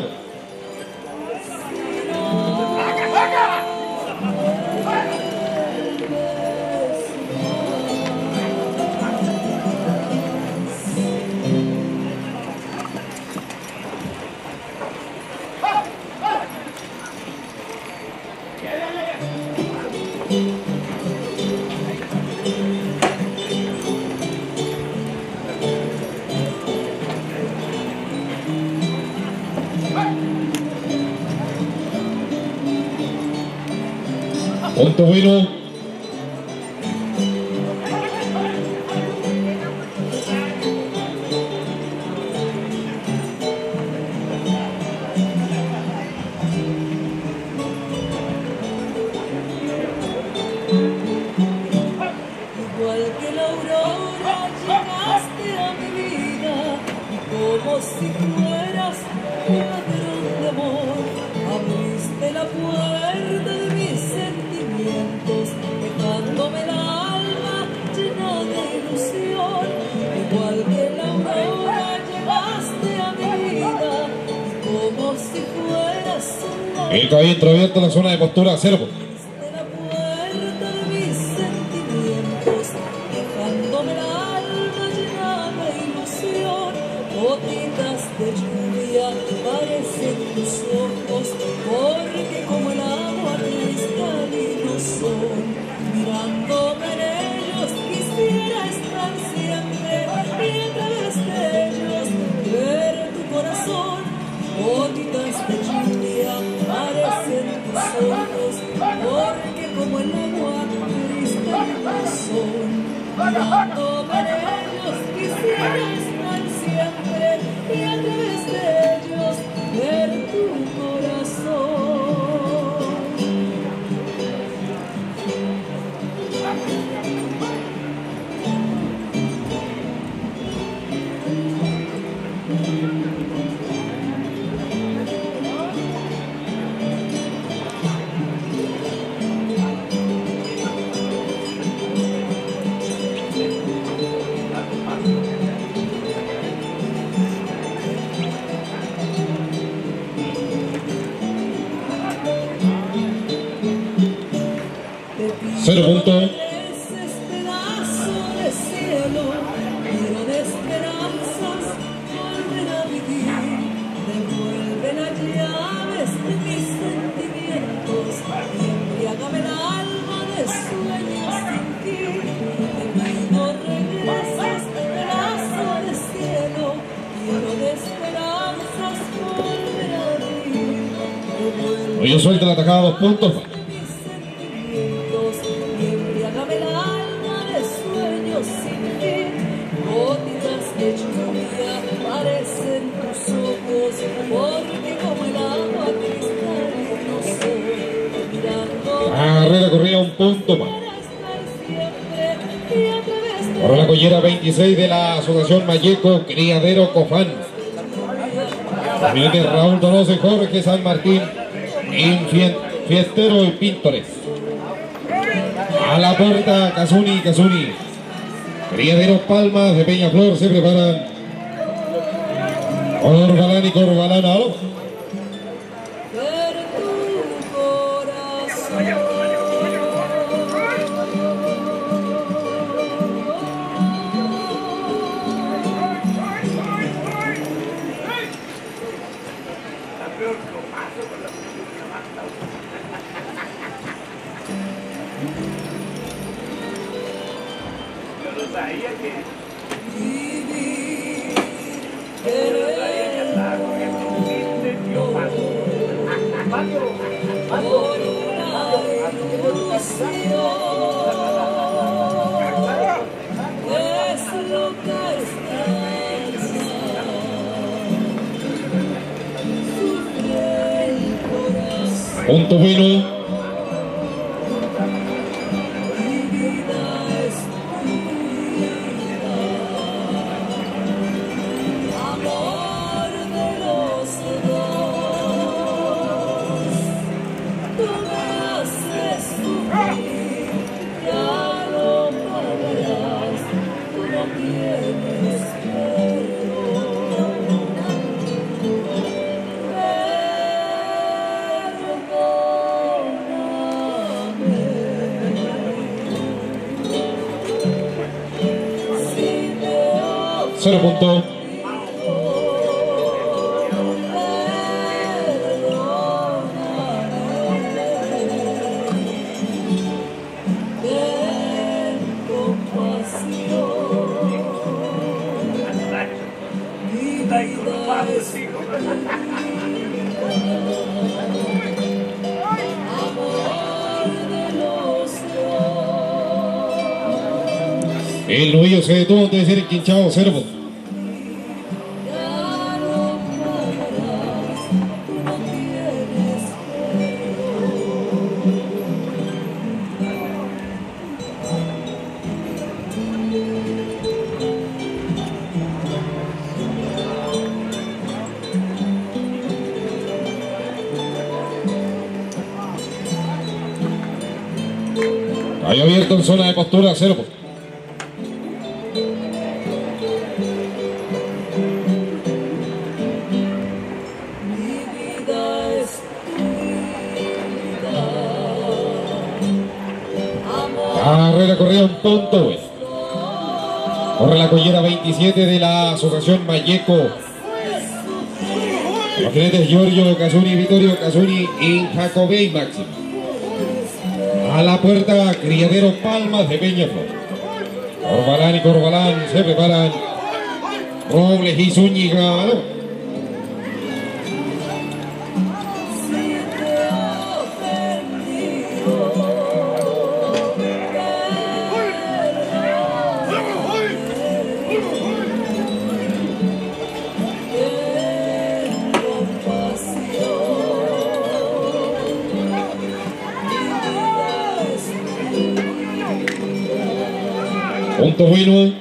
Punto bueno. Igual que la aurora llegaste a mi vida, como si fueras El caballo entró abierto en la zona de postura, 0 puntos. De la puerta de mis sentimientos, dejándome el alma llena de ilusión. Gotitas de lluvia parecen tus ojos, porque como el agua cristalinos son. Mirándome en ellos quisiera estar siempre, y a través de ellos ver tu corazón. Gotitas de lluvia parecen tus ojos, porque como el agua cristalinos son. Mirándome en ellos quisiera estar siempre, y a través de ellos ver tu corazón. 0 puntos. Es pedazo de cielo, lleno de esperanzas, vuelven a vivir, devuelven las llaves de mis sentimientos, y embriágame el alma de sueños sin ti. Te pido regresas, pedazo de cielo, lleno de esperanzas, vuelven a vivir. Hoy suelta la atacada, 2 puntos. Embriágame el alma de sueños sin fin, gotitas de lluvia parecen tus ojos, porque como el agua cristalinos son. Mirando Carrera corrida, 1 punto más. para estar siempre, y a través de Ahora la collera 26 de la Asociación Malleco Criadero Cofán. También de Raúl Donoso y Jorge San Martín, Fiestero y Pintores. A la puerta, Casuni. Criaderos Palmas de Peñaflor se preparan. Corbalán y Corbalán a lo. ver tu corazón. Vivir, querer, por una ilusión, es loca esperanza, sufre el corazón. Punto bueno. Mi vida es tu vida, amor de los dos. Tú me haces sufrir, ya lo pagarás, tú no tienes perdóname. 0 puntos. El novillo se detuvo antes de ser enquinchado, 0 puntos. Hay abierto en zona de postura, 0 puntos. Mi vida es tu Carrera corrida un punto, güey. Corre la collera 27 de la Asociación Malleco. Los jinetes Giorgio Casuni, Vittorio Casuni y Jacobey Máximo. A la puerta, Criadero Palmas de Peñaflor. Corbalán y Corbalán se preparan. Robles y Zúñiga. Punto bueno.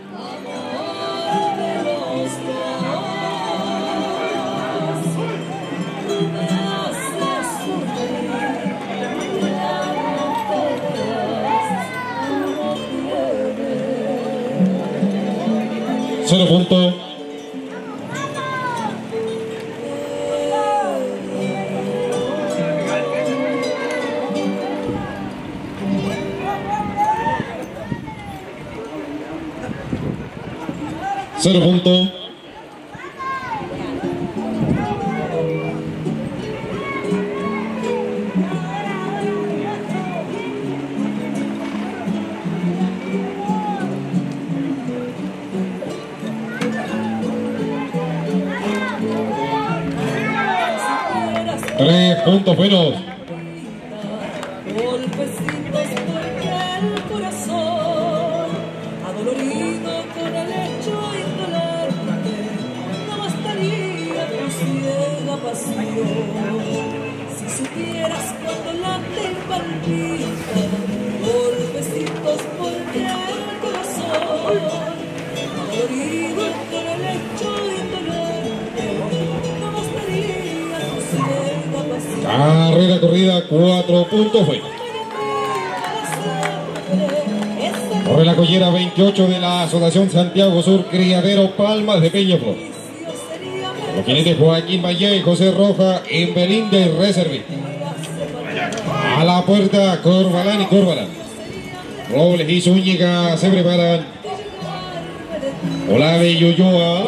Cero punto. Cero punto. Tres puntos buenos. Golpecitos porque el corazón adolorido con el hecho indolente no bastaría tu ciega pasión. Si supieras cuando late y palpita, golpecitos porque el corazón adolorido con el hecho indolente no bastaría tu ciega pasión. Carrera corrida, 4 puntos buenos. Corre la collera 28 de la Asociación Santiago Sur, Criadero Palmas de Peñaflor. Los jinetes Joaquín Valle y José Roja en Belinda y Reserví. A la puerta, Corbalán y Corbalán. Robles y Zúñiga se preparan. Olave y Ulloa.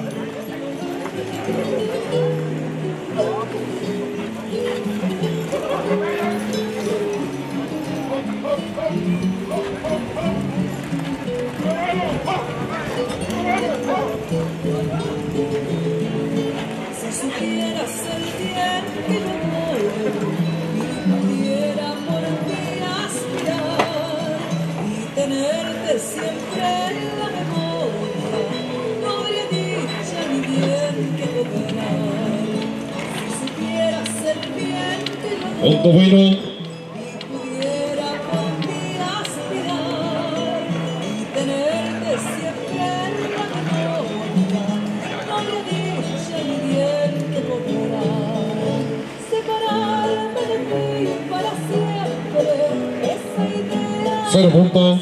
Si supieras el bien que yo muero y pudiera por ti aspirar y tenerte siempre en la memoria, no habría dicha ni bien que cobrar. Si supieras el bien que yo Punto muero bueno. y pudiera por ti aspirar y tenerte siempre en la memoria, no habría dicha ni bien que cobrar. Separarme de ti para siempre, esa idea. Cero puntos.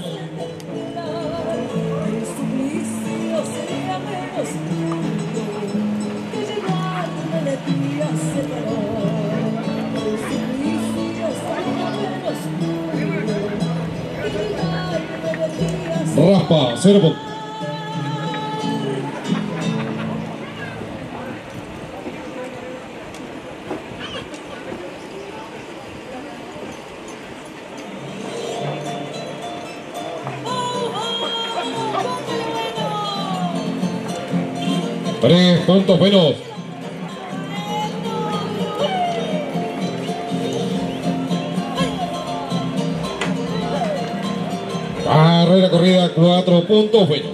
El suplicio sería menos duro que llegarme de ti a separar. El suplicio sería menos duro que llegarme de ti a separar. Raspa, 0 puntos. Tres puntos buenos. Carrera corrida, 4 puntos buenos.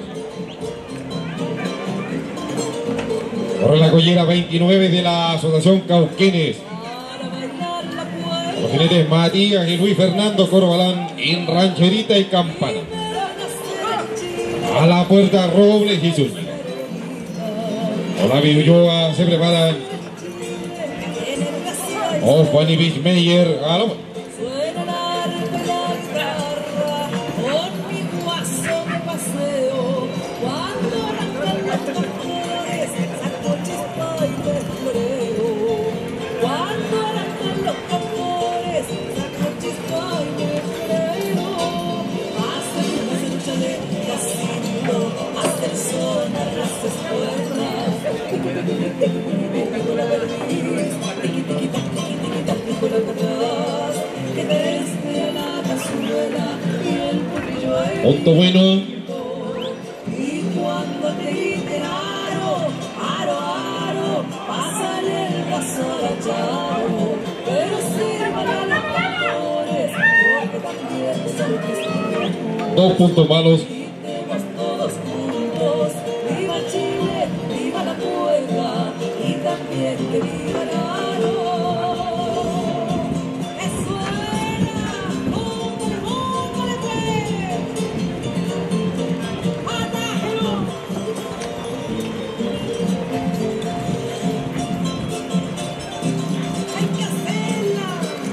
Corre la collera 29 de la Asociación Cauquenes. Los jinetes Matías y Luis Fernando Corbalán en Rancherita y Campana. A la puerta, Robles y Zúñiga. Olave y Ulloa se preparan. Juan y Bismeyer a la Suena la arpa y la guitarra con mi guaso de paseo. Cuando arrancan los tambores, saco chispa y me floreo. Cuando arrancan los tambores, saco chispa y me floreo. Punto bueno. Y cuando te griten aro, aro, aro, pásale el vaso al charo, pero sirvan a los cantores, porque también son cristianos. 2 puntos malos. Gritemos todos juntos, viva Chile, viva la cueca, y también que viva el aro. ¡Eso era! ¡Búmbale, búmbale, pues! ¡Atájalo! ¡Hay que hacerla!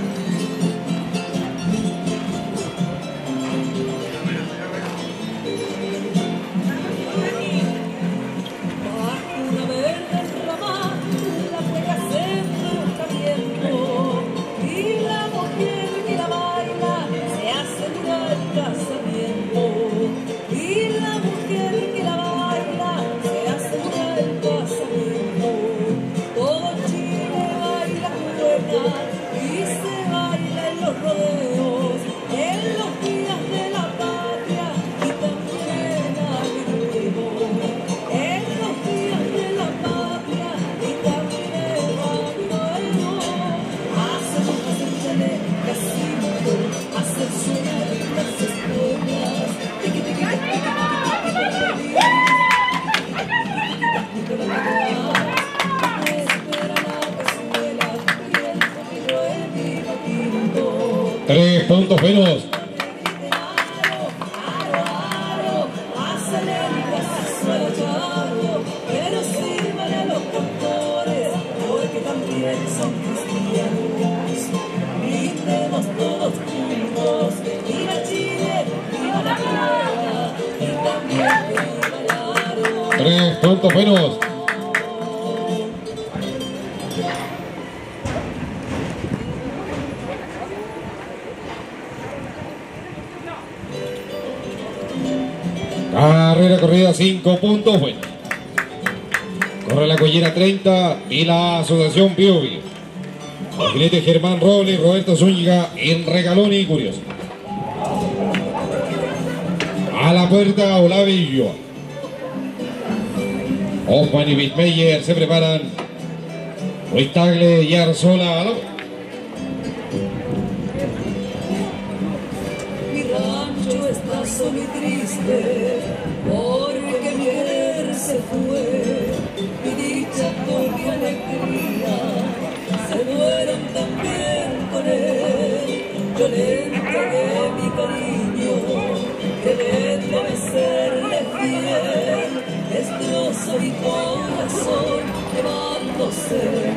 Bajo una verde rama, la juega siempre está viendo, y la mujer que la baila se asegura el casamiento, y la mujer que la baila se asegura el casamiento. Todo Chile baila cueca y se baila en los rodeos, en los días de la patria y también en Año Nuevo. En los días de la patria y también en Año Nuevo. Hacemos hacer chale, casito, hacer sonar las escuelas. Tiqui, tiqui, tiqui, tiqui, tiqui, tiqui, espera la cazuela y el poquillo en vino tinto. 3 puntos menos. Pero sirvan a los cantores, porque también son cristianos. Gritemos todos juntos, viva Chile, viva la cueca, y también viva el aro. 3 puntos menos. Carrera corrida 5 puntos. Bueno. Corre la collera 30 y la asociación Pío Pío. El jinete Germán Robles, Roberto Zúñiga en Regalón y Curioso. A la puerta Olave y Joa. Hoffman y Wittmeyer se preparan. Luis Tagle y Arzola a la puerta. Mi rancho está solo y triste, porque mi querer se fue, mi dicha con mi alegría, se fueron también con él. Yo le entregué mi cariño, que debe serle fiel, destrozo mi corazón, llevándose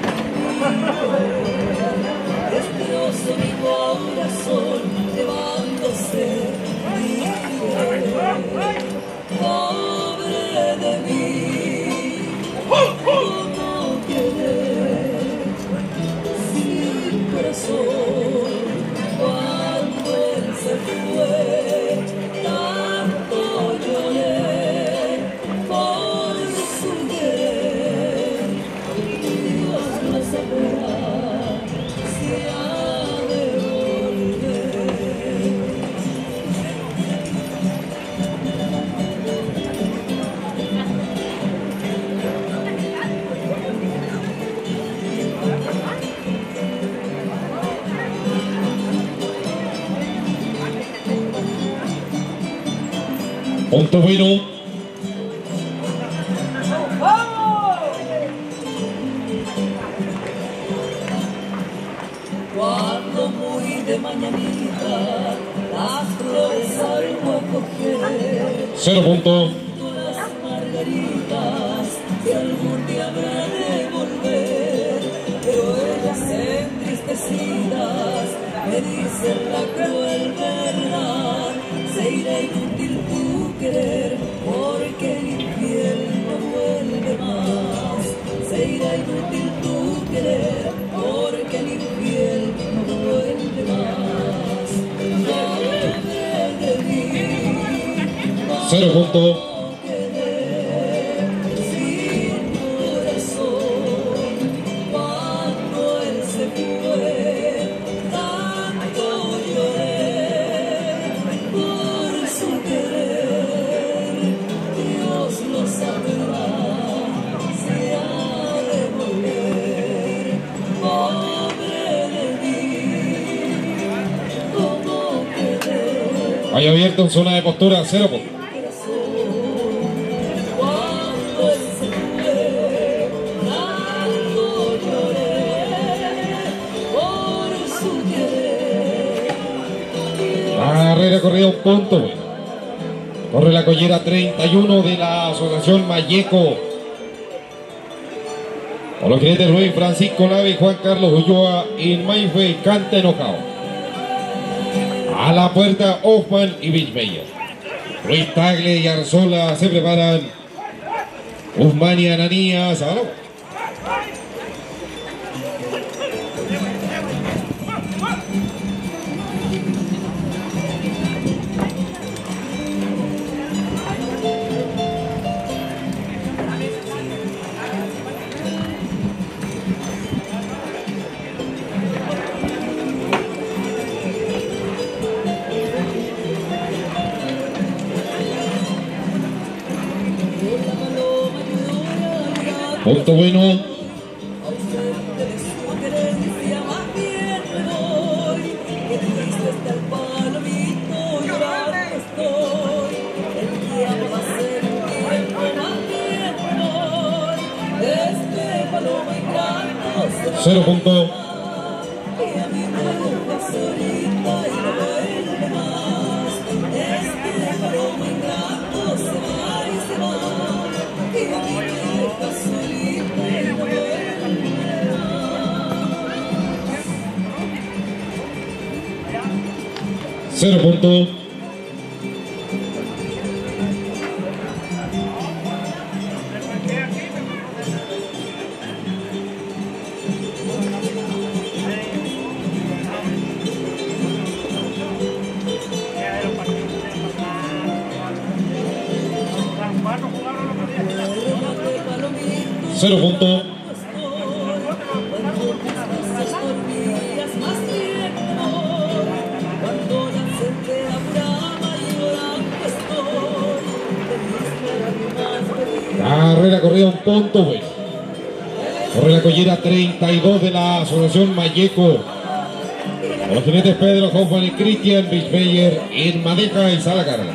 destrozo mi corazón, llevándose mi piel. Pobre de mí, ¿cómo quedé sin corazón? Cuando él se fue, tanto lloré por su querer. Dios lo sabrá si ha de volver. Punto bueno. Cuando muy de mañanita las flores salgo a coger, 0 puntos. las margaritas que algún día habrá de volver, pero ellas entristecidas me dicen la cruel verdad: se irá inútil tu querer, porque el infierno vuelve más. Se irá inútil tu querer, porque el infierno vuelve más. Pobre de mí, 0 puntos. quedé sin corazón. Cuando él se fue, tanto lloré. Vaya abierto en zona de postura, 0 puntos. Cuando él se fue, tanto lloré por su querer. La carrera corrida un punto, bueno. Corre la collera 31 de la Asociación Malleco. Con los jinetes Ruiz, Francisco Lave, Juan Carlos Ulloa, Inmaife y Canta Enojado. A la puerta, Hoffman y Bichmeyer. Ruiz Tagle y Arzola se preparan. Guzmán y Ananías, a la vuelta. Punto bueno. Ausente de su querencia, más bien me voy. Qué triste está el palomito, llorando estoy. El tiempo va a ser un tiempo, más bien me voy. Este paloma ingrato se va. 0 puntos. Y a mí me deja solita y no vuelve más. Este paloma ingrato se va y se va. Y a mí me deja solita y no vuelve más. 0 puntos. Cero puntos. Carrera corrida un punto, bueno. Corre la collera 32 de la Asociación Malleco. Los jinetes Pedro, Hoffman y Cristian, Bichmeyer, Inmadeja y Sala Carga.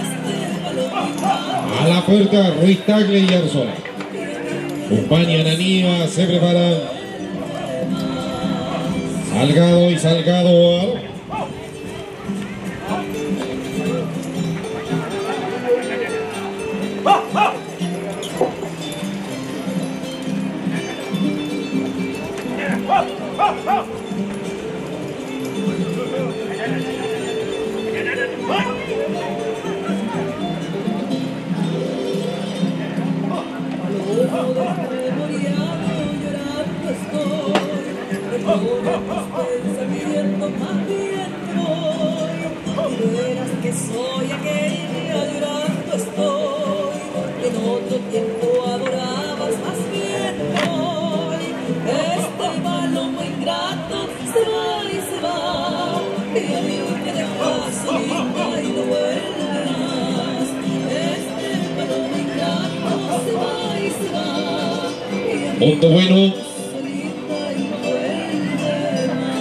A la puerta, Ruiz Tagle y Arzola. Guzmán y Ananías se preparan. Salgado y Salgado. Que soy aquella llorando estoy, que en otro tiempo adorabas, más bien hoy. Este palomo ingrato se va y se va, y a mí me deja solita y no vuelve más. Este palomo ingrato se va y se va, y a mí Punto bueno. solita y no vuelve más.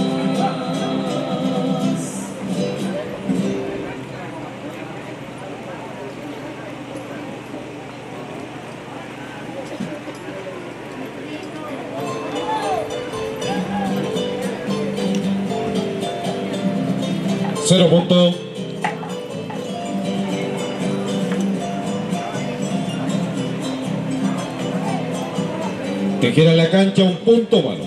0 puntos. Que quiera en la cancha un punto malo.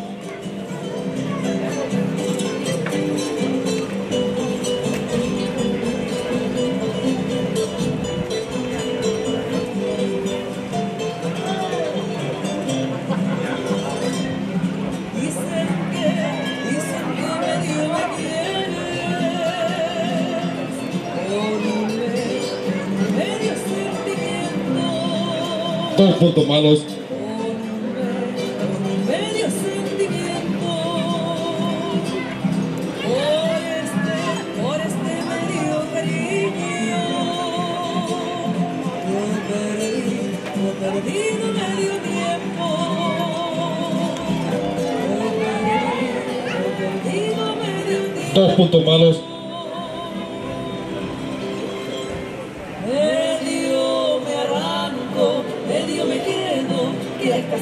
Dicen que medio me quieres, con un medio sentimiento, 2 puntos malos. con un medio sentimiento, por este medio cariño, yo he perdido medio tiempo. He perdido medio tiempo. 2 puntos malos.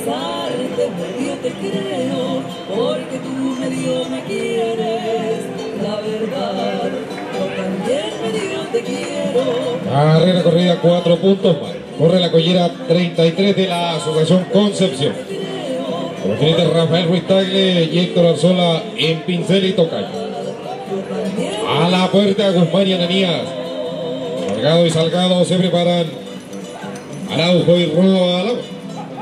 casarte, medio te creo, porque tú medio me quieres. La verdad, yo también medio te quiero. Carrera corrida 4 puntos más. Corre la collera 33 de la Asociación Concepción. Con el jinete Rafael Ruiz Tagle y Héctor Arzola en pincel y tocayo. A la puerta Guzmán y Ananías. Salgado y Salgado se preparan. Araujo y Roa a la vuelta.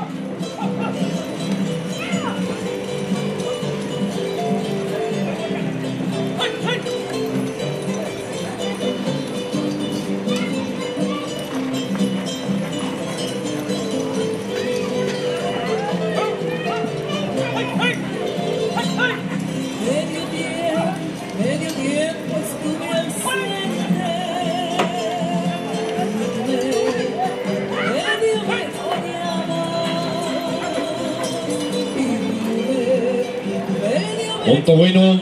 Medio tiempo estuve ausente, medio me extrañaba, y medio me Punto bueno.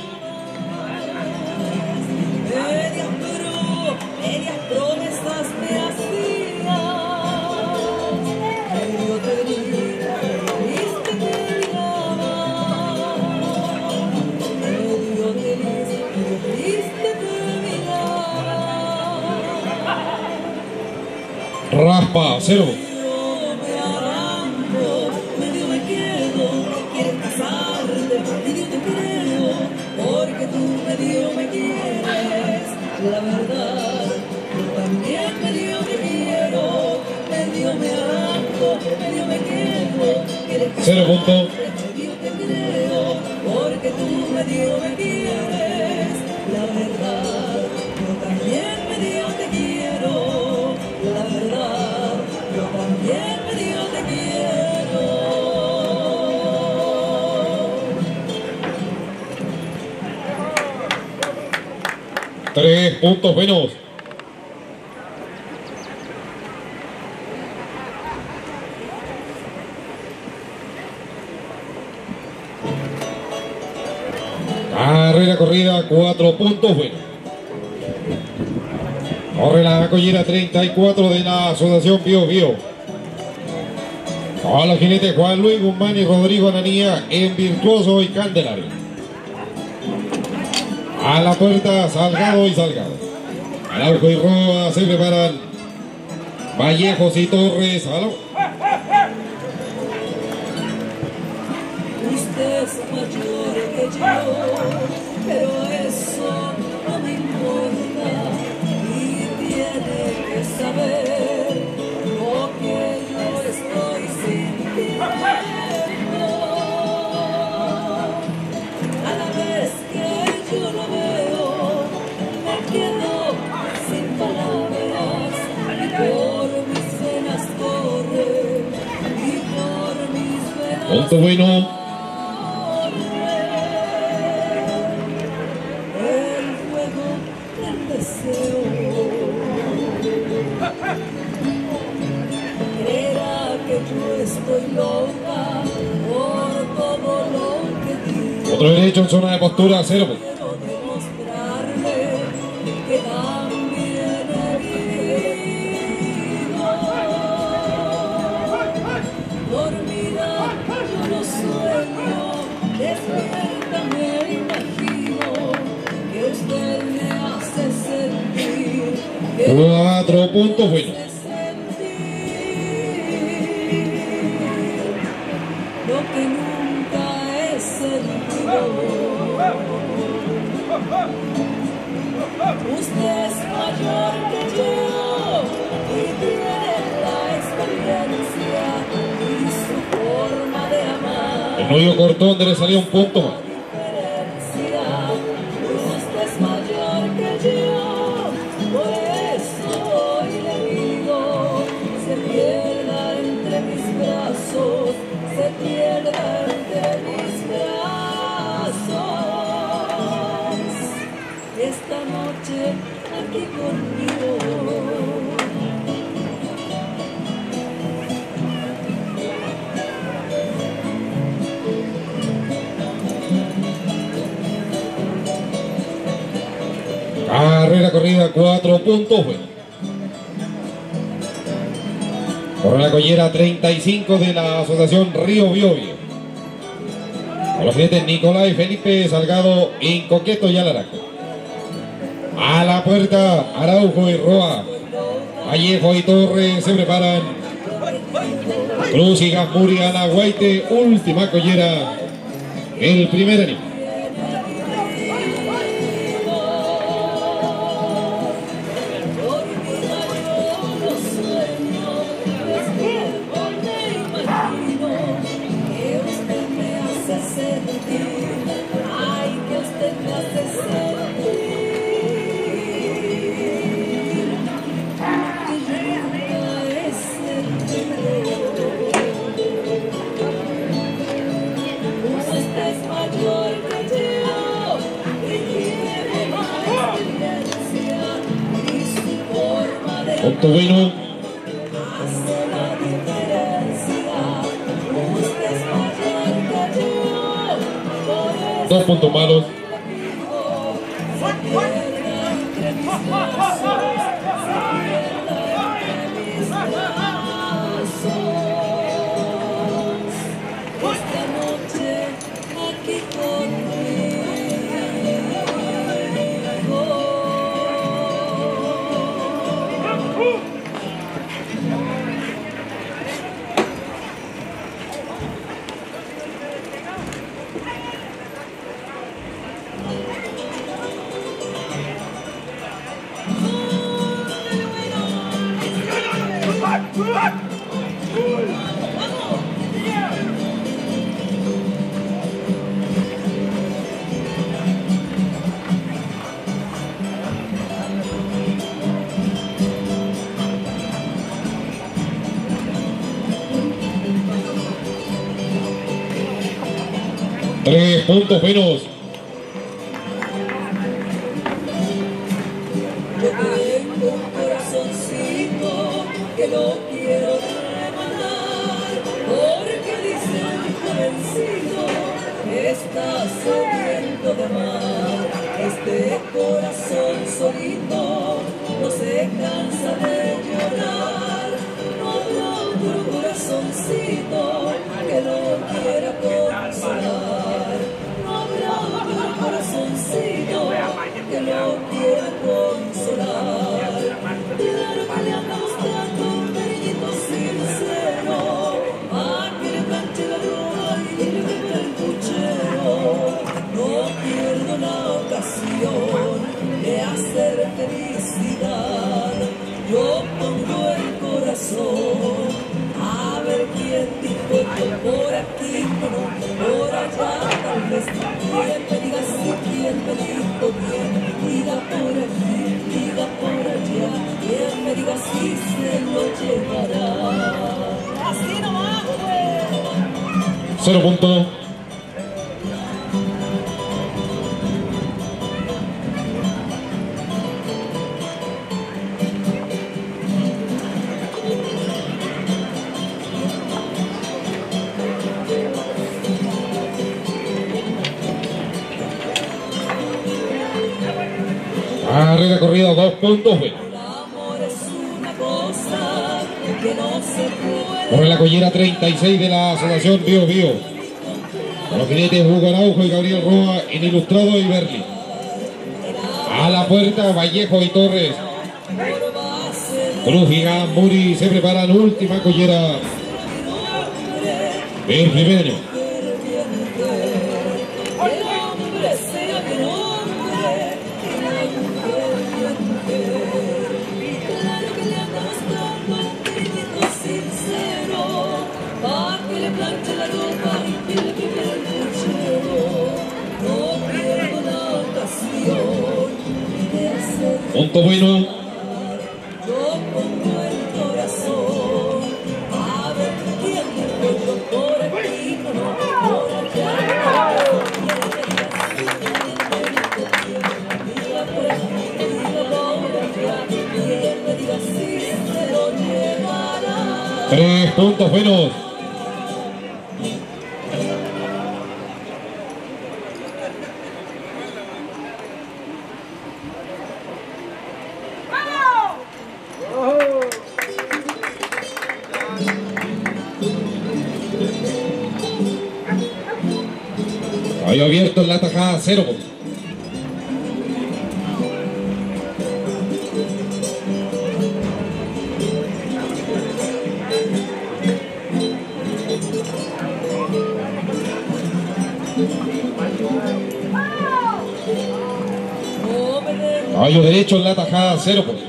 medias promesas me hacías, medio triste te miraba, medio triste te miraba. Raspa, cero. Medio me arranco, medio me quedo, quieres casarte, medio te creo, porque tú medio me quieres. La verdad, yo también medio te quiero, medio me arranco, medio me quedo, quieres Cero casarte, punto. medio te creo, porque tú medio me quieres. La verdad, yo también medio te quiero. La verdad, yo también medio te quiero. 3 puntos menos. Carrera corrida 4 puntos bueno. Corre la collera 34 de la Asociación Bio Bio. Con los jinetes Juan Luis Guzmán y Rodrigo Ananía en Virtuoso y Candelario. A la puerta Salgado y Salgado. Araujo y Roa se preparan. Vallejos y Torres. Usted es mayor que yo, pero eso no me importa. Y tiene que saber lo que yo estoy sintiendo. A la vez que yo lo veo, me quedo sin palabras. Y por mis venas corre, y por mis venas Punto bueno. el fuego del deseo. Creerá que yo estoy loca por todo lo que digo. Otro derecho en zona de postura 0 puntos. Quiero demostrarle que también he vivido. Dormida yo no sueño, despierta me imagino que usted me hace sentir, que me 4 puntos buenos. hace sentir lo que nunca he sentido. Usted es mayor que yo y tiene la experiencia y su forma de amar. El novio Cortón le salía un punto más. Diferencia. Usted es mayor que yo, por eso hoy le digo, se pierda entre mis brazos, se pierda entre mis brazos. Esta noche aquí conmigo. Carrera corrida 4 puntos buenos. Por la collera 35 de la Asociación Río Biobío. Con los jinetes Nicolai Felipe Salgado, Incoqueto y Alaraco. A la puerta, Araujo y Roa. Vallejo y Torres se preparan. Cruz y Gamburi, Anahuaite, última collera. El primer anillo. Punto bueno. Dos puntos malos. Tres puntos menos. Yo tengo un corazoncito que no quiero rematar, porque dice mi jovencito que está sediento de mar. Este corazón solito no se cansa de llorar. No habrá otro corazoncito que lo quiera consolar. No habrá otro corazoncito que lo quiera consolar. Claro que le andamos dando un cariñito sincero, a que le planche la ropa y le pegue el puchero. No pierdo la ocasión de hacer felicidad. Yo pongo el corazón a ver quién dijo yo por aquí, pero por allá tal vez. Quien me diga sí, quien me dijo bien, diga por aquí, diga por allá. Quien me diga sí se lo llevará. Así nomás, pues. 0 puntos. Carrera corrida, 2 puntos. Por la collera 36 de la Asociación Bio Bio. Con los jinetes Hugo Araujo y Gabriel Roa en Ilustrado y Berli. A la puerta, Vallejo y Torres. Cruz y Gamburi se preparan, última collera del primer año. Punto bueno. Yo pongo el corazón a ver quién dijo yo por aquí, no por allá. Diga por aquí, diga por allá. Quien me diga sí se lo llevará. 3 puntos buenos. Caballo abierto en la tajada, 0 puntos. Caballo derecho en la tajada, 0 puntos.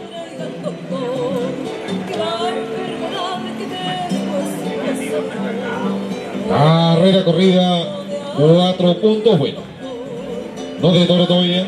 Carrera corrida, 4 puntos, bueno. No de toro todavía.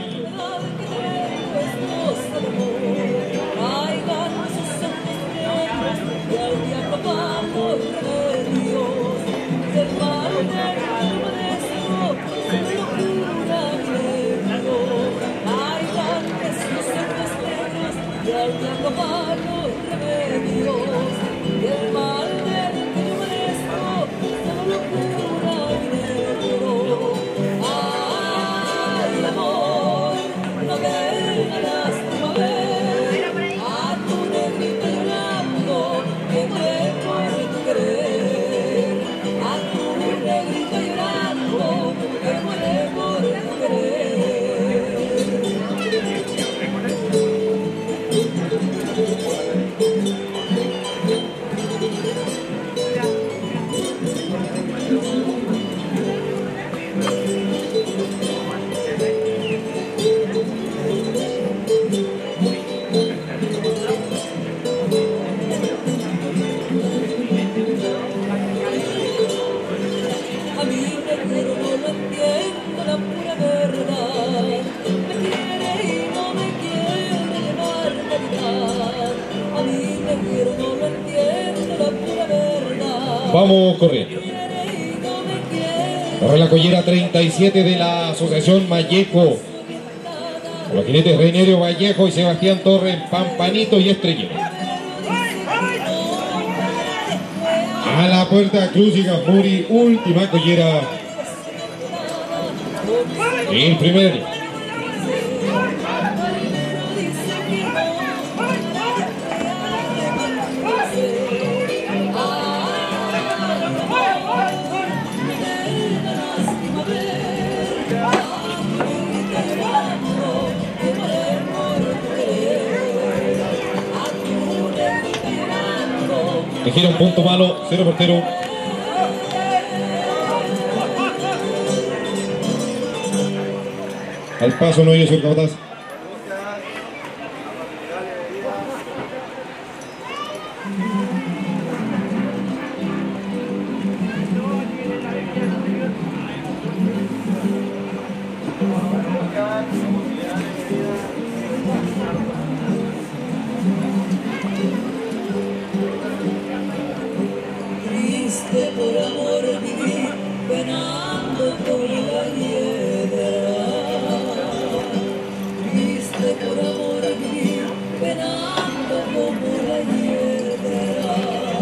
Vamos corriendo. Corre la collera 37 de la Asociación Vallejo. Con los jinetes Reinerio Vallejo y Sebastián Torres, Pampanito y Estrellero. A la puerta Cruz y Gazmuri, última collera. El primer. Le gira un punto malo, 0 por 0. Al paso no hizo el capataz. Por amor vivir penando por la hiedra, triste por amor vivir penando como la hiedra,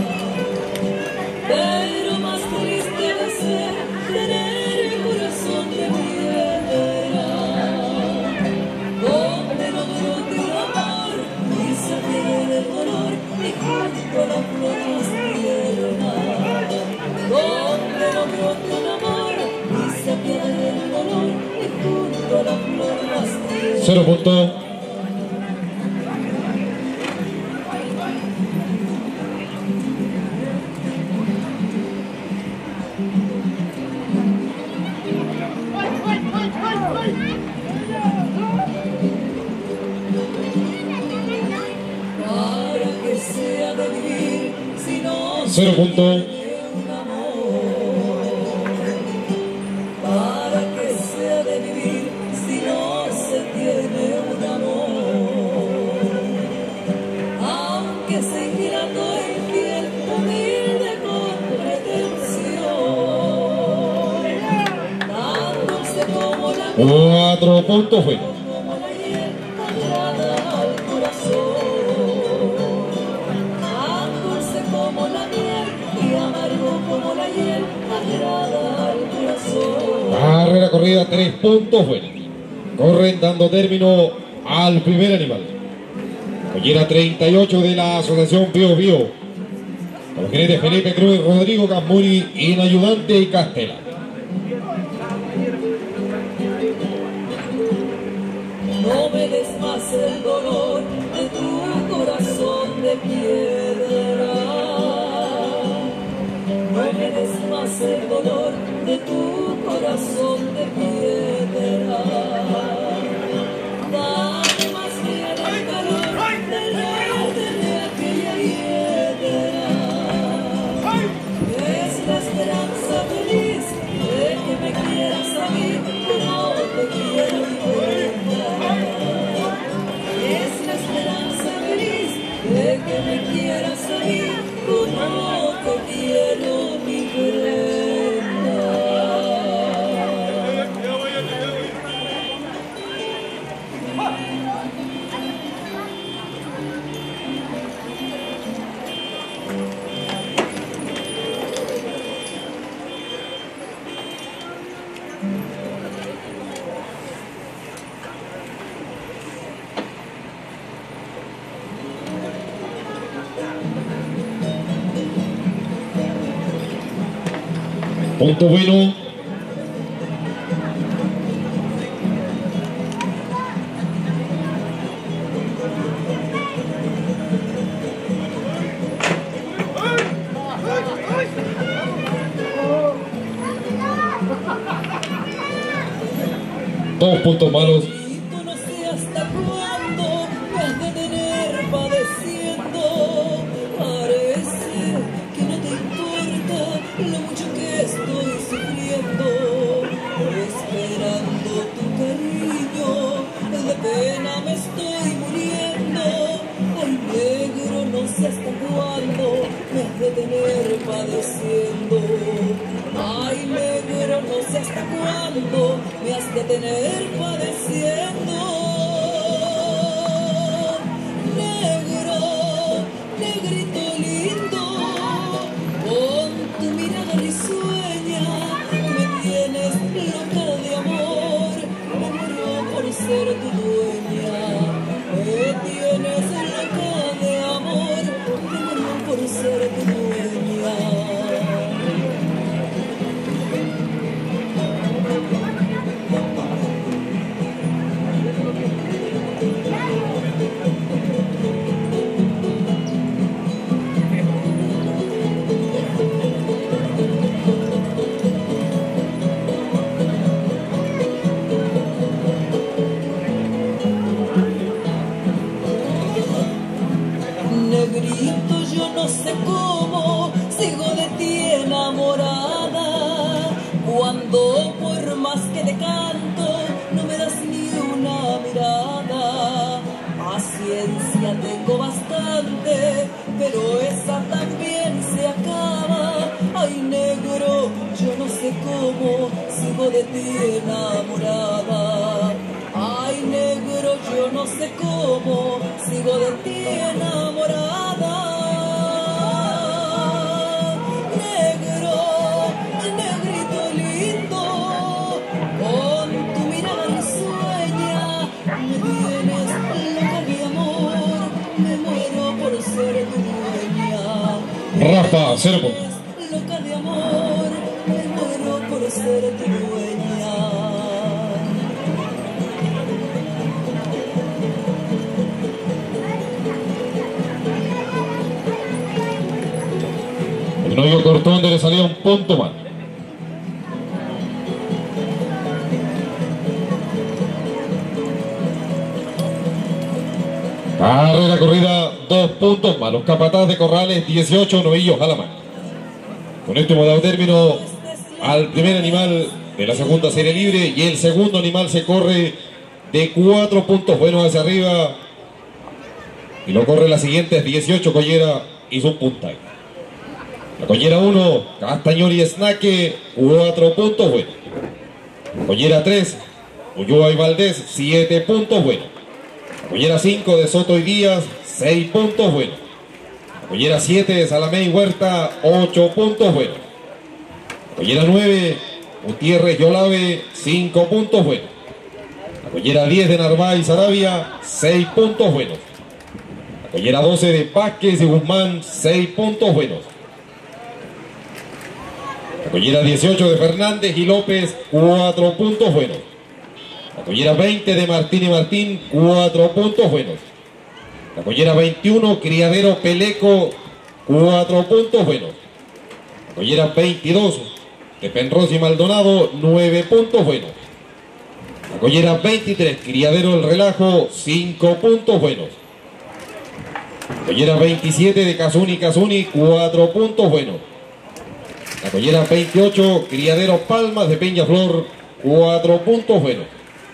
pero más triste de ser tener el corazón de piedra, donde no brote el amor y se pierde el dolor y junto a la flor más tierna. Donde no brote un amor y se pierde el dolor y junto a la flor más tierna. 0 puntos. Para que sea de vivir si no 0 puntos. Cuatro puntos fue. Carrera corrida, 3 puntos fuera. Corren dando término al primer animal. Collera 38 de la Asociación Bio Bio. Con los jinetes Felipe Cruz, Rodrigo Gazmuri, Inayudante y Castela. más el dolor de tu corazón de piedra. No me des más el dolor de tu corazón de piedra. Dame más miedo el calor del verde de aquella hiedra. Es la esperanza feliz de que me quieras a mí como te quiero mi prenda. Es la esperanza feliz de que me quieras a mí como te quiero mi prenda. Punto bueno. Dos puntos malos. Y tú no sé hasta cuándo me has de tener padeciendo. Parece que no te importa lo mucho que estoy sufriendo. Esperando tu cariño, de pena me estoy muriendo. Ay, negro, no sé hasta cuándo me has de tener padeciendo. Ay, negro, no sé hasta cuándo me has de tener padeciendo. Negro, negrito lindo, con tu mirada risueña me tienes loca de amor. Me muero por ser tu dueña. Me tienes loca de amor. Me muero por ser tu dueña. Negrito, yo no sé cómo sigo de ti enamorada, cuando por más que te canto no me das ni una mirada. Paciencia tengo bastante, pero esa también se acaba. Ay, negro, yo no sé cómo sigo de ti enamorada. Ay, negro, yo no sé cómo sigo de ti enamorada. Negro, negrito lindo, con tu mirada risueña me tienes loca de amor. Me muero por ser tu dueña. Rafa, 0 puntos. Loca de amor, me muero por ser tu dueña. El novio Cortón le salía un punto mal. Carrera corrida, 2 puntos más. Los capataz de Corrales, 18, Novillos, Alamán. Con esto hemos dado término al primer animal de la segunda serie libre, y el segundo animal se corre de 4 puntos buenos hacia arriba, y lo corre las siguientes 18. Collera hizo un puntaje. La Collera 1, Castañón y Snaque, 4 puntos buenos. Collera 3, Ulloa y Valdés, 7 puntos buenos. Collera 5 de Soto y Díaz, 6 puntos buenos. Collera 7 de Salamé y Huerta, 8 puntos buenos. Collera 9, Gutiérrez y Olave, 5 puntos buenos. La Collera 10 de Narváez y Sarabia, 6 puntos buenos. La Collera 12 de Vázquez y Guzmán, 6 puntos buenos. La Collera 18 de Fernández y López, 4 puntos buenos. La collera 20 de Martín y Martín, 4 puntos buenos. La collera 21, Criadero Peleco, 4 puntos buenos. La collera 22 de Penrose y Maldonado, 9 puntos buenos. La collera 23, Criadero El Relajo, 5 puntos buenos. La collera 27 de Casuni, 4 puntos buenos. La collera 28, Criadero Palmas de Peñaflor, 4 puntos buenos.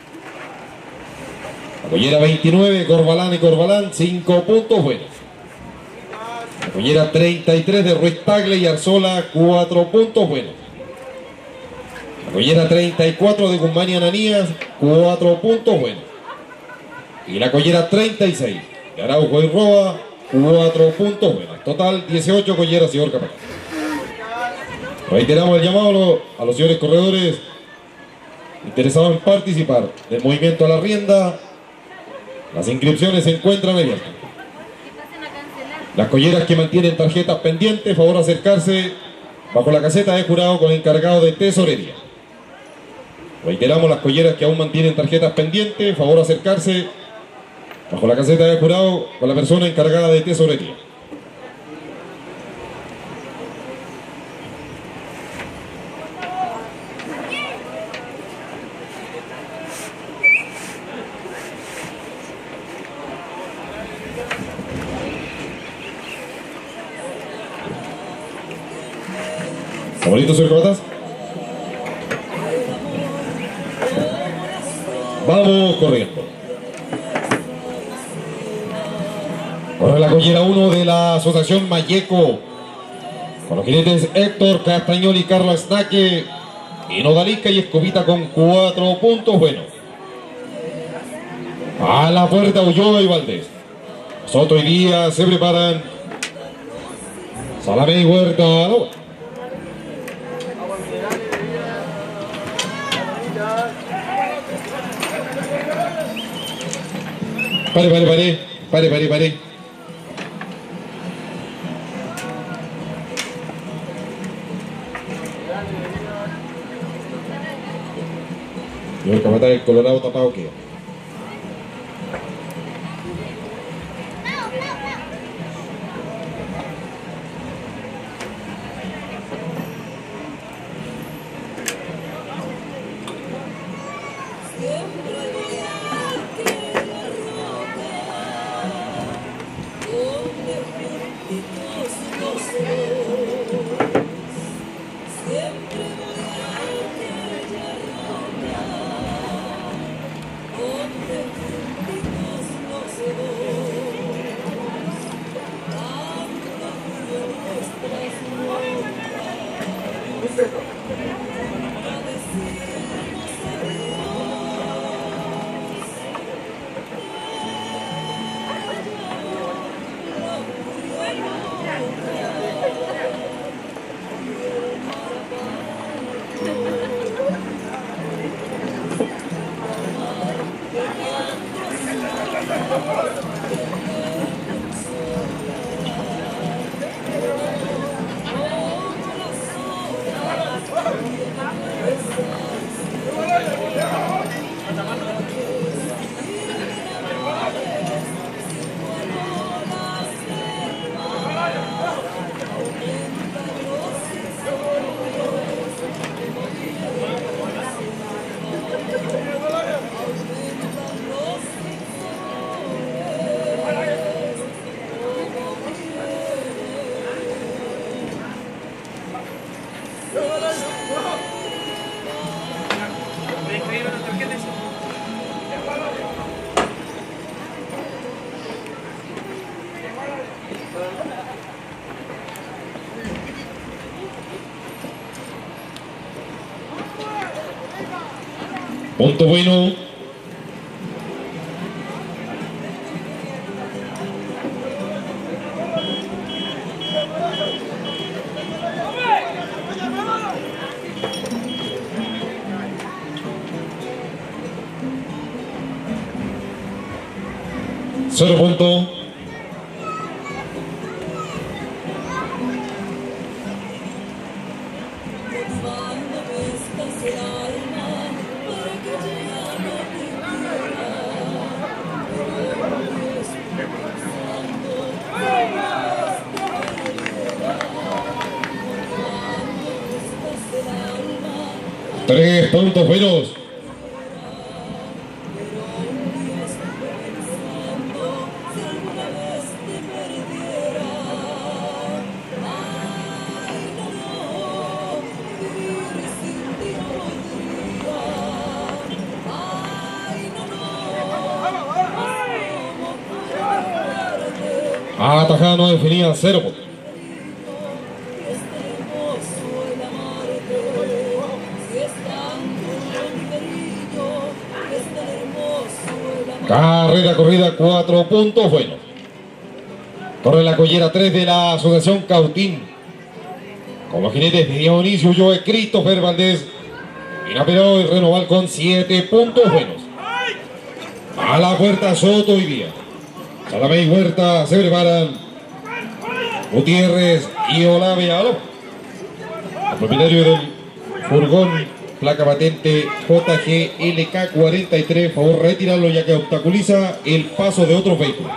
La collera 29, Corbalán y Corbalán, 5 puntos buenos. La collera 33 de Ruiz Tagle y Arzola, 4 puntos buenos. La collera 34 de Guzmán y Ananías, 4 puntos buenos. Y la collera 36 de Araujo y Roa, 4 puntos buenos. Total 18 colleras, señor capitán. Reiteramos el llamado a los señores corredores interesados en participar del movimiento a la rienda. Las inscripciones se encuentran abiertas. Las colleras que mantienen tarjetas pendientes, favor acercarse bajo la caseta de jurado con el encargado de tesorería. Reiteramos, las colleras que aún mantienen tarjetas pendientes, favor acercarse bajo la caseta de jurado con la persona encargada de tesorería. ¿Favorito, señor Cabatas? Vamos corriendo. Corre la collera 1 de la Asociación Mayeco, con los jinetes Héctor Castañol y Carlos Snaque, y Nodalisca y Escobita con 4 puntos buenos. A la puerta Ulloa y Valdés. Soto y Díaz se preparan. Salamé y Huerta. No. Pare. Yo el capataz del Colorado tapado queda. Punto bueno. Cero punto. 3 puntos buenos. Atajada no definida, 0 puntos. Carrera corrida, 4 puntos buenos. Corre la collera 3 de la Asociación Cautín. Con los jinetes de Dionisio Ulloa, Christopher Valdés, Inaperador y Renoval con 7 puntos buenos. A la puerta Soto y Vía. Salamé y Huerta se preparan. Gutiérrez y Olave Alo. El propietario del furgón, placa patente JGLK 43, favor retirarlo ya que obstaculiza el paso de otros vehículos.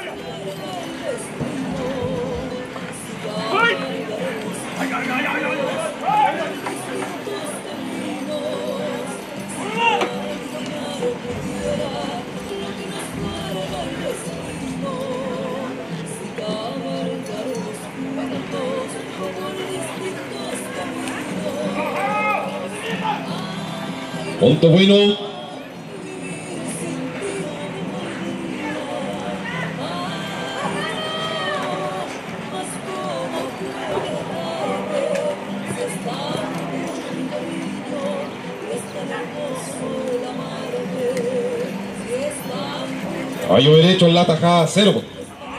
Punto bueno. Caballo derecho en la tajada, 0 puntos.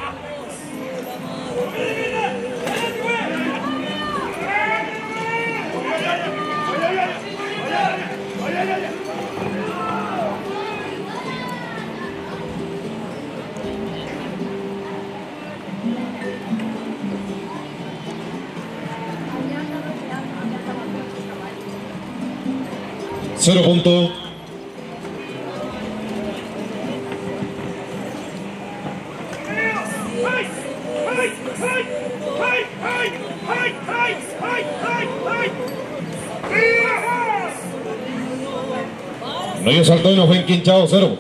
Cero punto. No hay saltó y nos fue enquinchado, 0.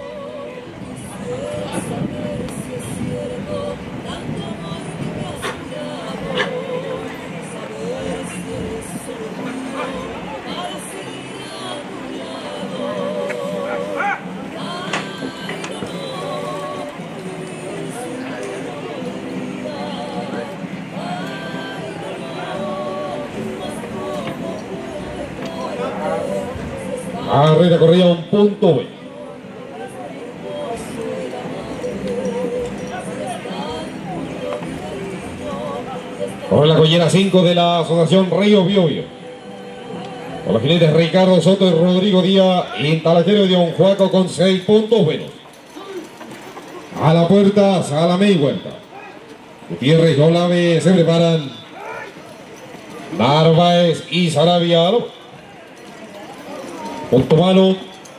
Carrera corrida, 1 punto bueno. Con la collera 5 de la Asociación Río Biobio. Con los jinetes Ricardo Soto y Rodrigo Díaz, Intalajero de Don Juaco con 6 puntos buenos. A la puerta, Salamé y Huerta. Gutiérrez y Olave se preparan. Narváez y Sarabia. Punto malo.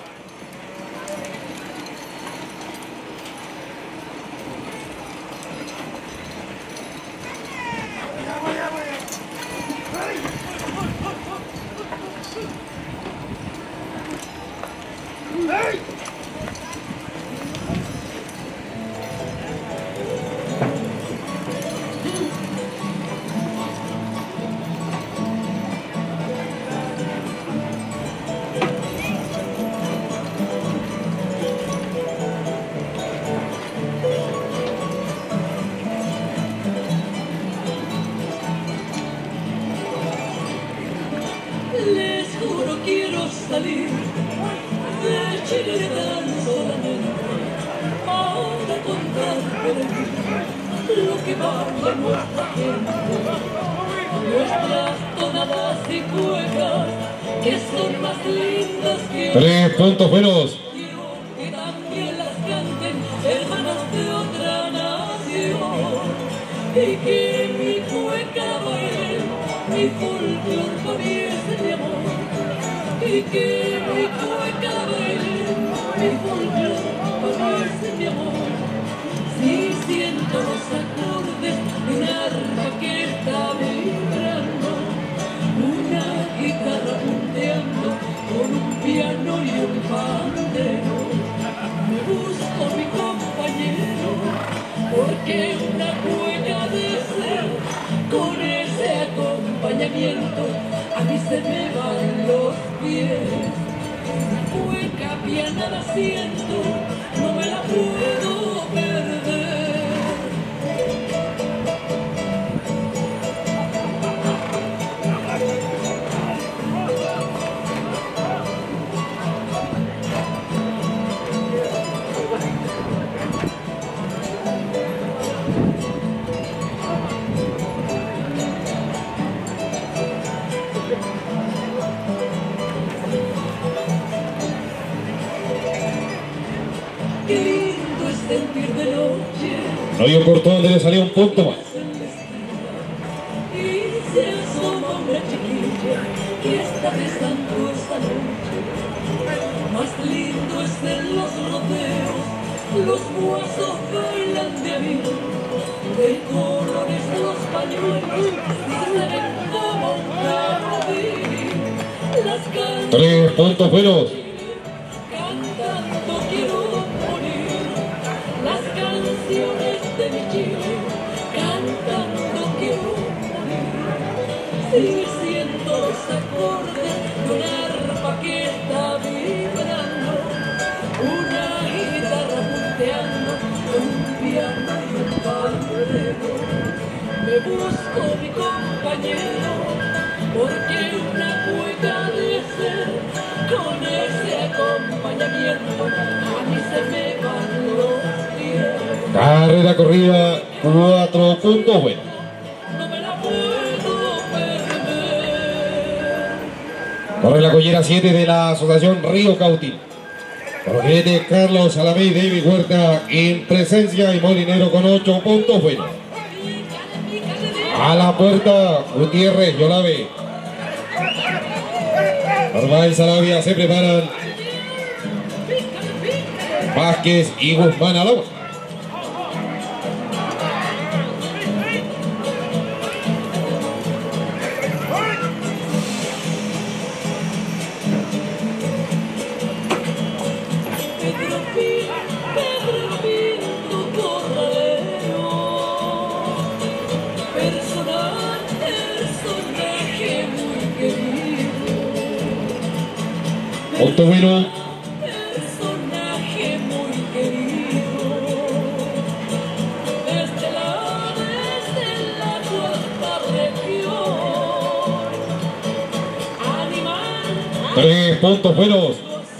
Les juro quiero salir de Chile tan solamente para contar lo que vale nuestra gente, nuestras tonadas y cuecas que son más lindas que 3 puntos buenos. quiero que también las canten hermanas de otra nación y que mi cueca baile mi folclor comience de amor y que mi cueca baile mi folclor comience de amor. Si siento los acordes de un arpa que está vibrando, una guitarra punteando porque una cueca de ser, con ese acompañamiento, a mí se me van los pies. Una cueca piano siento, no me la puedo perder. Qué lindo es sentir de noche. No dio corto donde le salió un punto más. Y se asoma una chiquilla que está besando esta noche. Más lindo es en los rodeos, los guasos bailan de mí. De colores los pañuelos y se ven como un carril. Las canciones 3 puntos buenos. cantando quiero morir. Las canciones de mi Chile, cantando quiero morir. Si siento los acordes de una arpa que está vibrando, una guitarra punteando, un piano y un pandero. Me busco mi compañero, porque una cueca de ser, con ese acompañamiento, a mí se me van los pies. Carrera corrida, 4 puntos buenos. No me la puedo perder. Corre la collera 7 de la Asociación Río Cautín. Corre Carlos Alamé y David Huerta en presencia y Molinero con 8 puntos buenos. A la puerta, Gutiérrez, Yolave. Narváez, Sarabia se preparan. Vázquez y Guzmán al agua. Pedro Pinto Corralero, personaje muy querido, Punto bueno. personaje muy querido, desde la cuarta región, animal. 3 puntos buenos.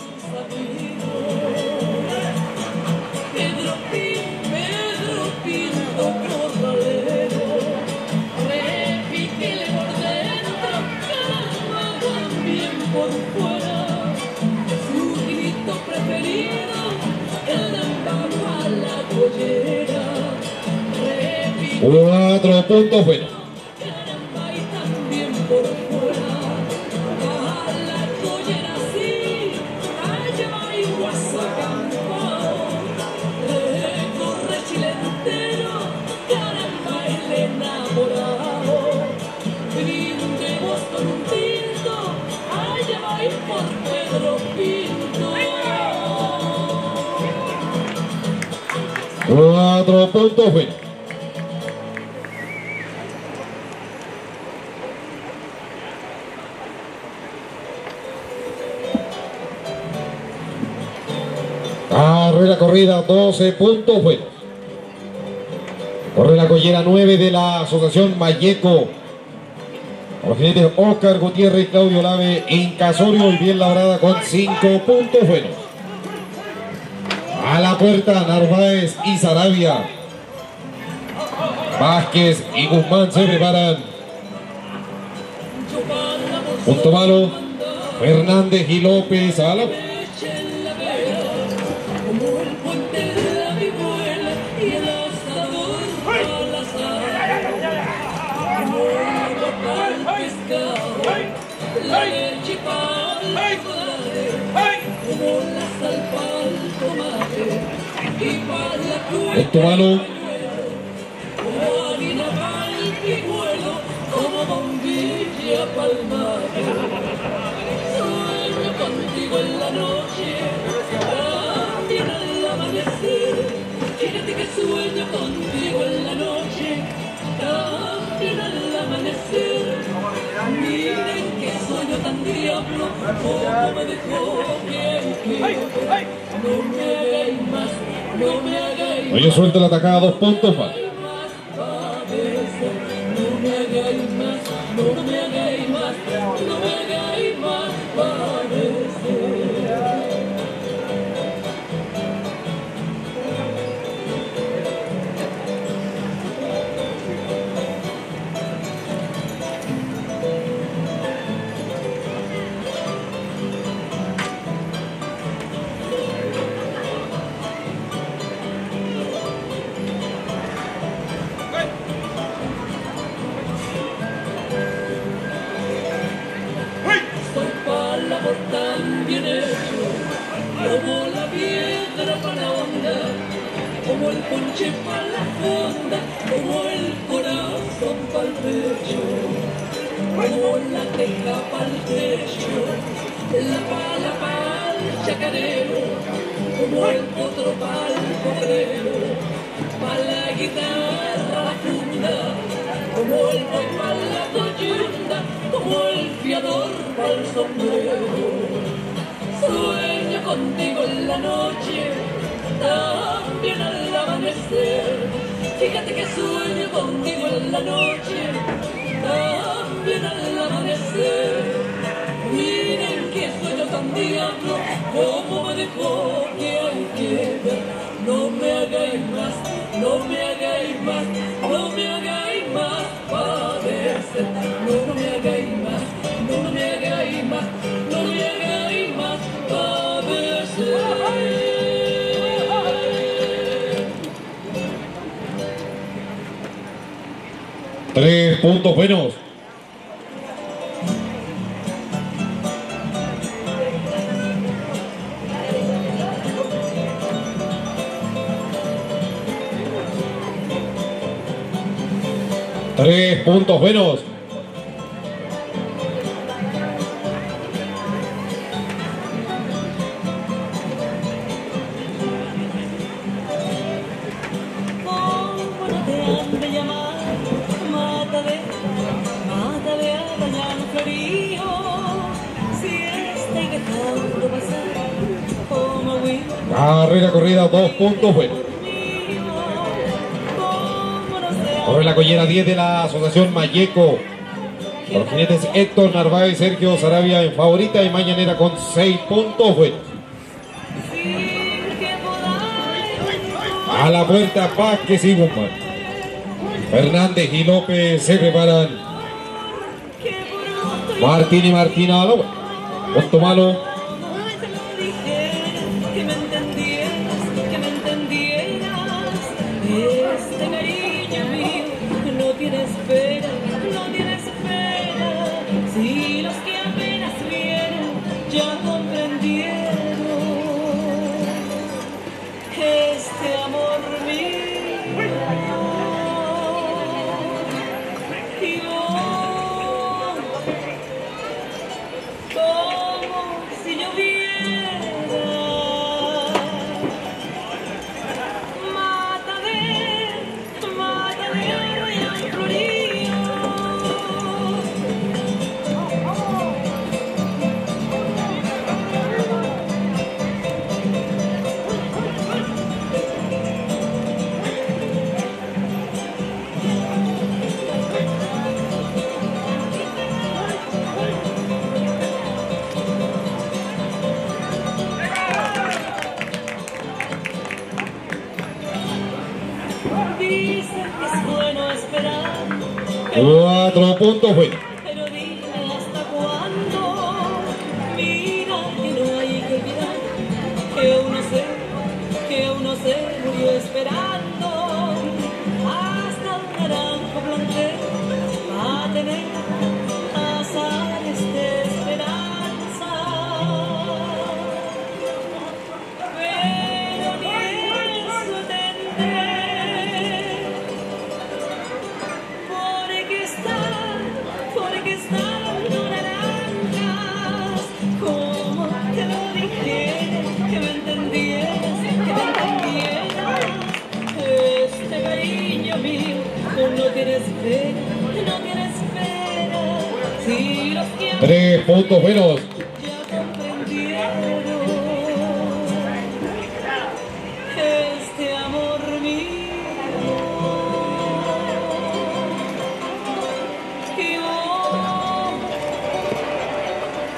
Pedro Pinto Corralero, repítele por dentro, caramba también por fuera, su grito preferido, caramba a la collera, repítele 4 puntos buenos. caramba y también por fuera, a la collera sí, allá va y Guasacampao, recorre Chile entero, caramba el enamorado, brindemos con un tinto, allá va y por Pedro Pinto. 4 puntos buenos. Carrera corrida, 12 puntos buenos. Corre la collera 9 de la Asociación Mayeco. Los jinetes Oscar Gutiérrez y Claudio Lave en Casorio y bien labrada con 5 puntos buenos. A la puerta, Narváez y Sarabia. Vázquez y Guzmán se preparan. Punto malo, Fernández y López a la... Como el puente de la vihuela y el asador al azar, como el agua para el pescado, la leche para el chocolate, como la sal para el tomate y para la Punto malo, como harina para el pijuelo, como bombilla para el mate. Sueño contigo en la noche, también al amanecer. Fíjate que sueño contigo. diablo, cómo me dejó que no me hagáis más, no me hagáis más. Oye, suelta la atacada, 2 puntos más. No me hagáis más, no me hagáis más, no me hagáis más padecer. 3 puntos buenos. Tres puntos buenos. Carrera corrida, 2 puntos buenos. Corre la collera 10 de la Asociación Mayeco. Los jinetes Héctor Narváez, Sergio Sarabia en favorita y mañanera con 6 puntos buenos. A la puerta Vázquez y Guzmán. Fernández y López se preparan. Martín y Martina a la vuelta. Punto malo. Cuatro puntos buenos. Pero dime hasta cuándo. Mira que no hay que olvidar que uno se murió esperando hasta un naranjo plantel va a tener azares de esperanza. Pero ni eso tendré. Porque están dando naranjas, como te lo dije, que me entendieras, este cariño mío, no tienes pena, si los que 3 puntos buenos.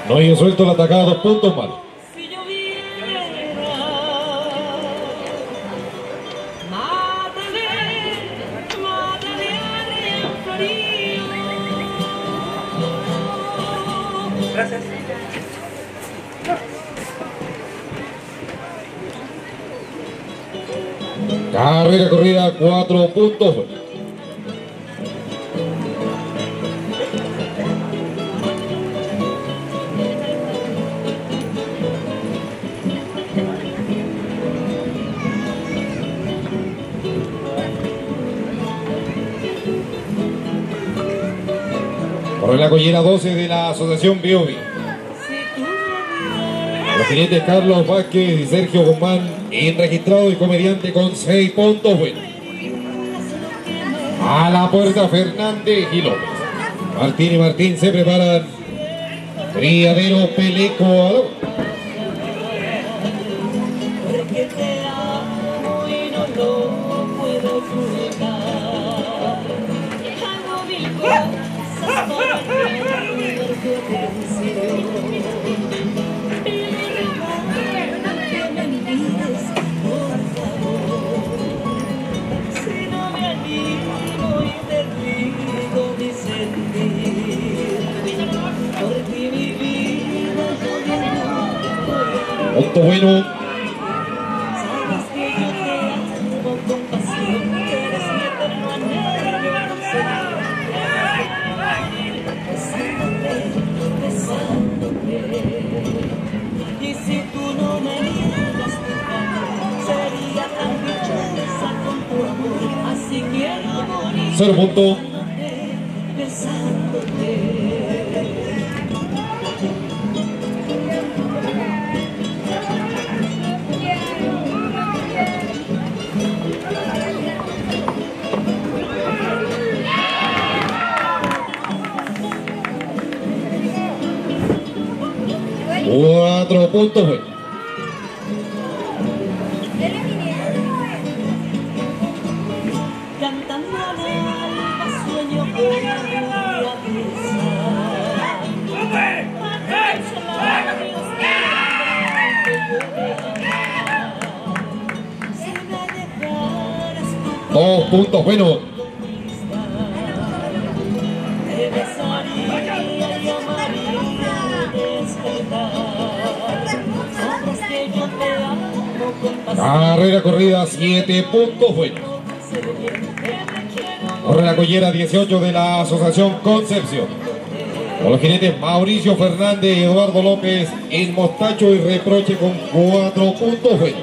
No hay suelto el atacado, 2 puntos malos. Si lloviera, mátale, mátale a Florío. Gracias. Carrera corrida, 4 puntos. Corre la collera 12 de la Asociación Biobi. Los jinetes Carlos Vázquez y Sergio Guzmán, registrado y comediante con 6 puntos buenos. A la puerta Fernández y López. Martín y Martín se preparan. Criadero Peleco a la... Porque te amo y no lo puedo ocultar. Hago mil cosas para ganar tu atención. Y no que me mires, por favor. Si no me animo y te digo mi sentir. Por ti mi vida yo no Punto bueno. sabes que yo te amo con pasión, que eres mi eterno anhelo, besándote. Y si tú no me niegas tu amor, sería tan dichosa con tu amor. Así quiero morir 0 puntos. besándote. 4 puntos buenos. Cantando al alba sueño con la rubia brisa. 2 puntos buenos. Te besaría y amaría despertar. Sabrás que yo te amo con pasión. Carrera corrida, 7 puntos buenos. Corre la collera 18 de la Asociación Concepción. Con los jinetes Mauricio Fernández y Eduardo López en mostacho y reproche con 4 puntos buenos.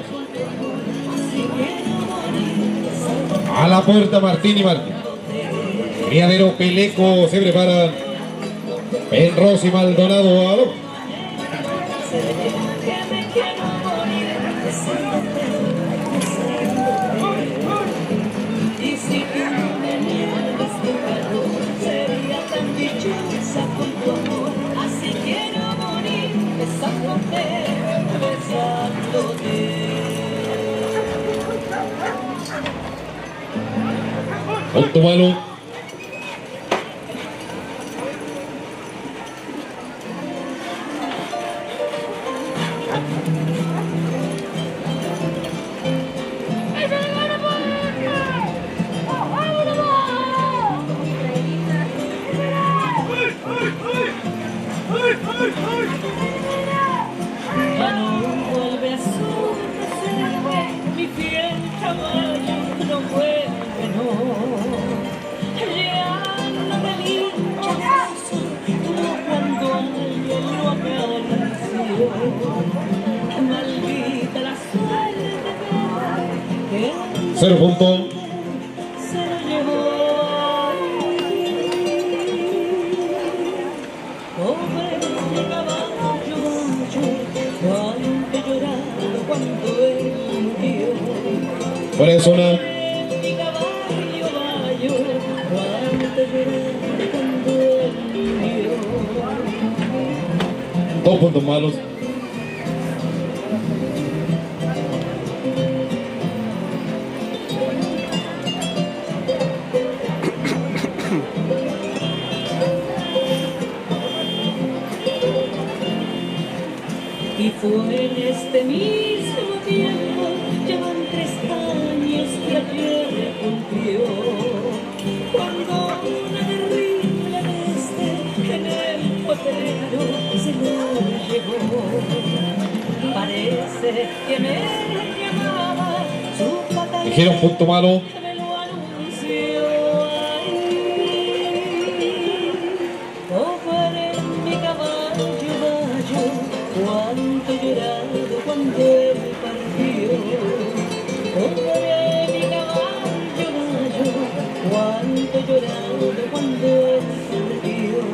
A la puerta Martín y Martín. Criadero Peleco se preparan. Penrose y Maldonado a lo... Y si tú no me niegas tu calor, sería tan dichosa con tu amor. Así quiero morir besándote, besándote. Punto malo. Ya no vuelve a su deseo, mi fiel caballo no vuelve, no. Ya no me lincha brazo como cuando alguien lo acarició. Maldita la suerte que 0 puntos. se lo llevó. Pobre mi caballo gallo, cuánto lloraba cuando él murió. Fuera de zona. Mi caballo gallo, cuánto lloraba cuando él murió. 2 puntos malos. Fue en este mismo tiempo, ya van 3 años que ayer cumplió, cuando una terrible peste en el potrero se lo llevó. Parece que me llamaba su fatal. Dijeron punto malo. Me lo anunció ahí. Sobre mi caballo gallo, cuánto he llorado cuando él partió. Sobre mi caballo gallo, cuánto he llorado cuando él partió.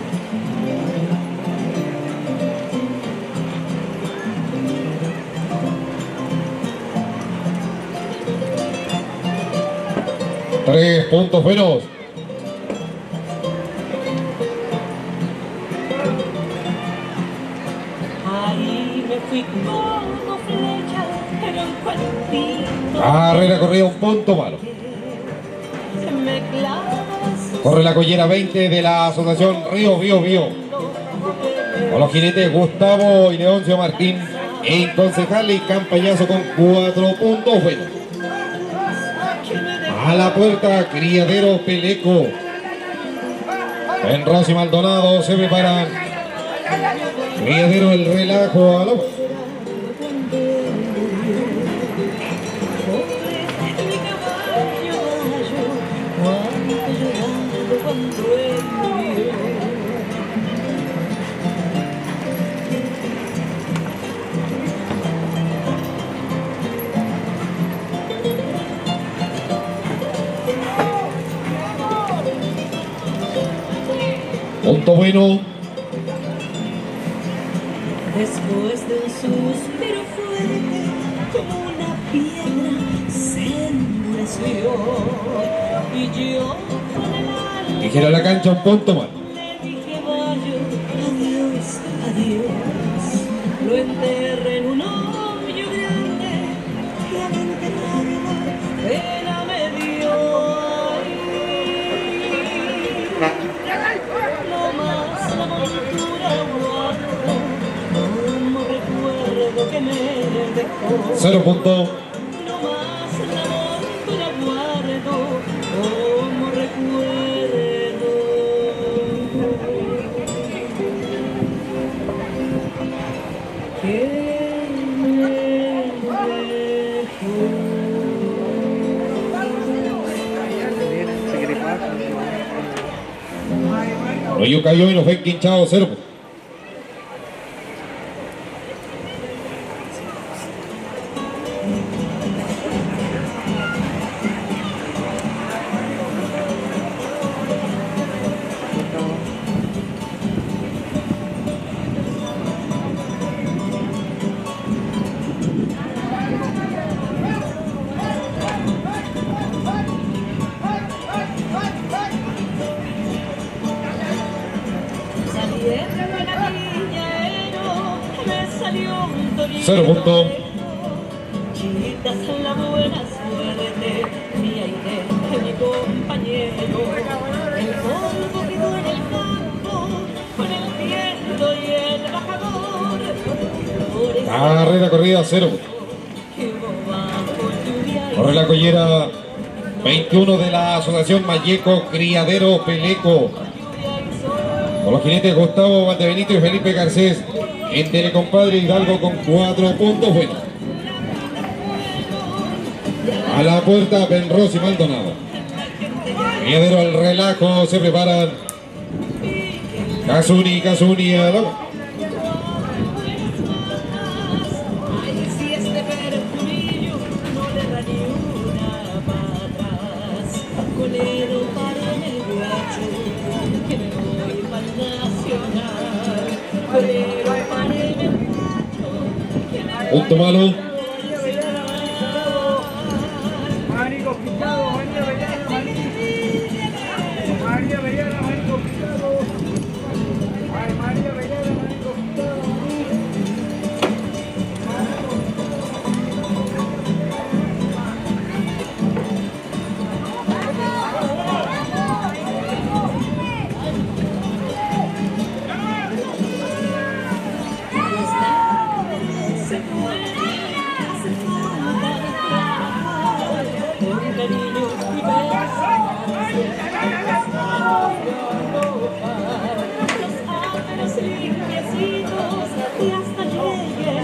Tres puntos buenos. Ahí me fui como flecha en un cuartito. Carrera corrida, un punto malo. Me clavas Corre la collera 20 de la asociación Río Bío Bío. Con los jinetes Gustavo y Leoncio Martín. En concejal y campañazo con 4 puntos buenos. A la puerta, Criadero Peleco. Penrose y Maldonado se preparan. Criadero el relajo a la voz. Punto bueno. Después de un suspiro fuerte, como una piedra se endureció. Y yo con el alma Ligera la cancha, un punto malo. le dije vaya, adiós, adiós. Lo enterré en un hoyo grande y al enterrarlo pena me dio. No más la montura guardo, como recuerdo que me dejó. 0 puntos. No más la montura guardo, como recuerdo que me dejó. Rollo cayó y nos fue quinchado 0 puntos. Saliendo de la Villaero, me salió un torito 0 puntos. Chitas en la buena suerte, mi aire, mi compañero. El polvo quedó en el campo, con el viento y el bajador. Por ese Carrera corrida 0 puntos. que hubo bajo lluvia y Corre la collera 21 de la asociación Malleco Criadero Peleco. Con los jinetes Gustavo Valdebenito y Felipe Garcés. En Telecompadre Hidalgo con 4 puntos buenos. A la puerta, Penrose y Maldonado. Criadero al relajo, se preparan. Casuni a la... ay, si este perfumillo no le da ni una para atrás. Colero para en el guacho, que me voy para el nacional. Colero para en el guacho, que me voy Punto malo. Marico Picado, María Bellana, María Bellana, Marico Picado. Ay, María Bellana, Marico Picado.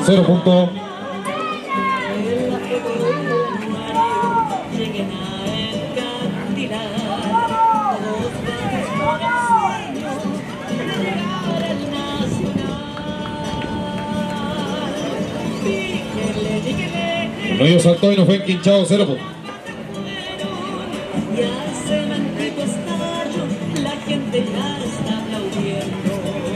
0 puntos. No, ellos saltó y no fue enquinchado, 0 puntos. La gente ya está aplaudiendo.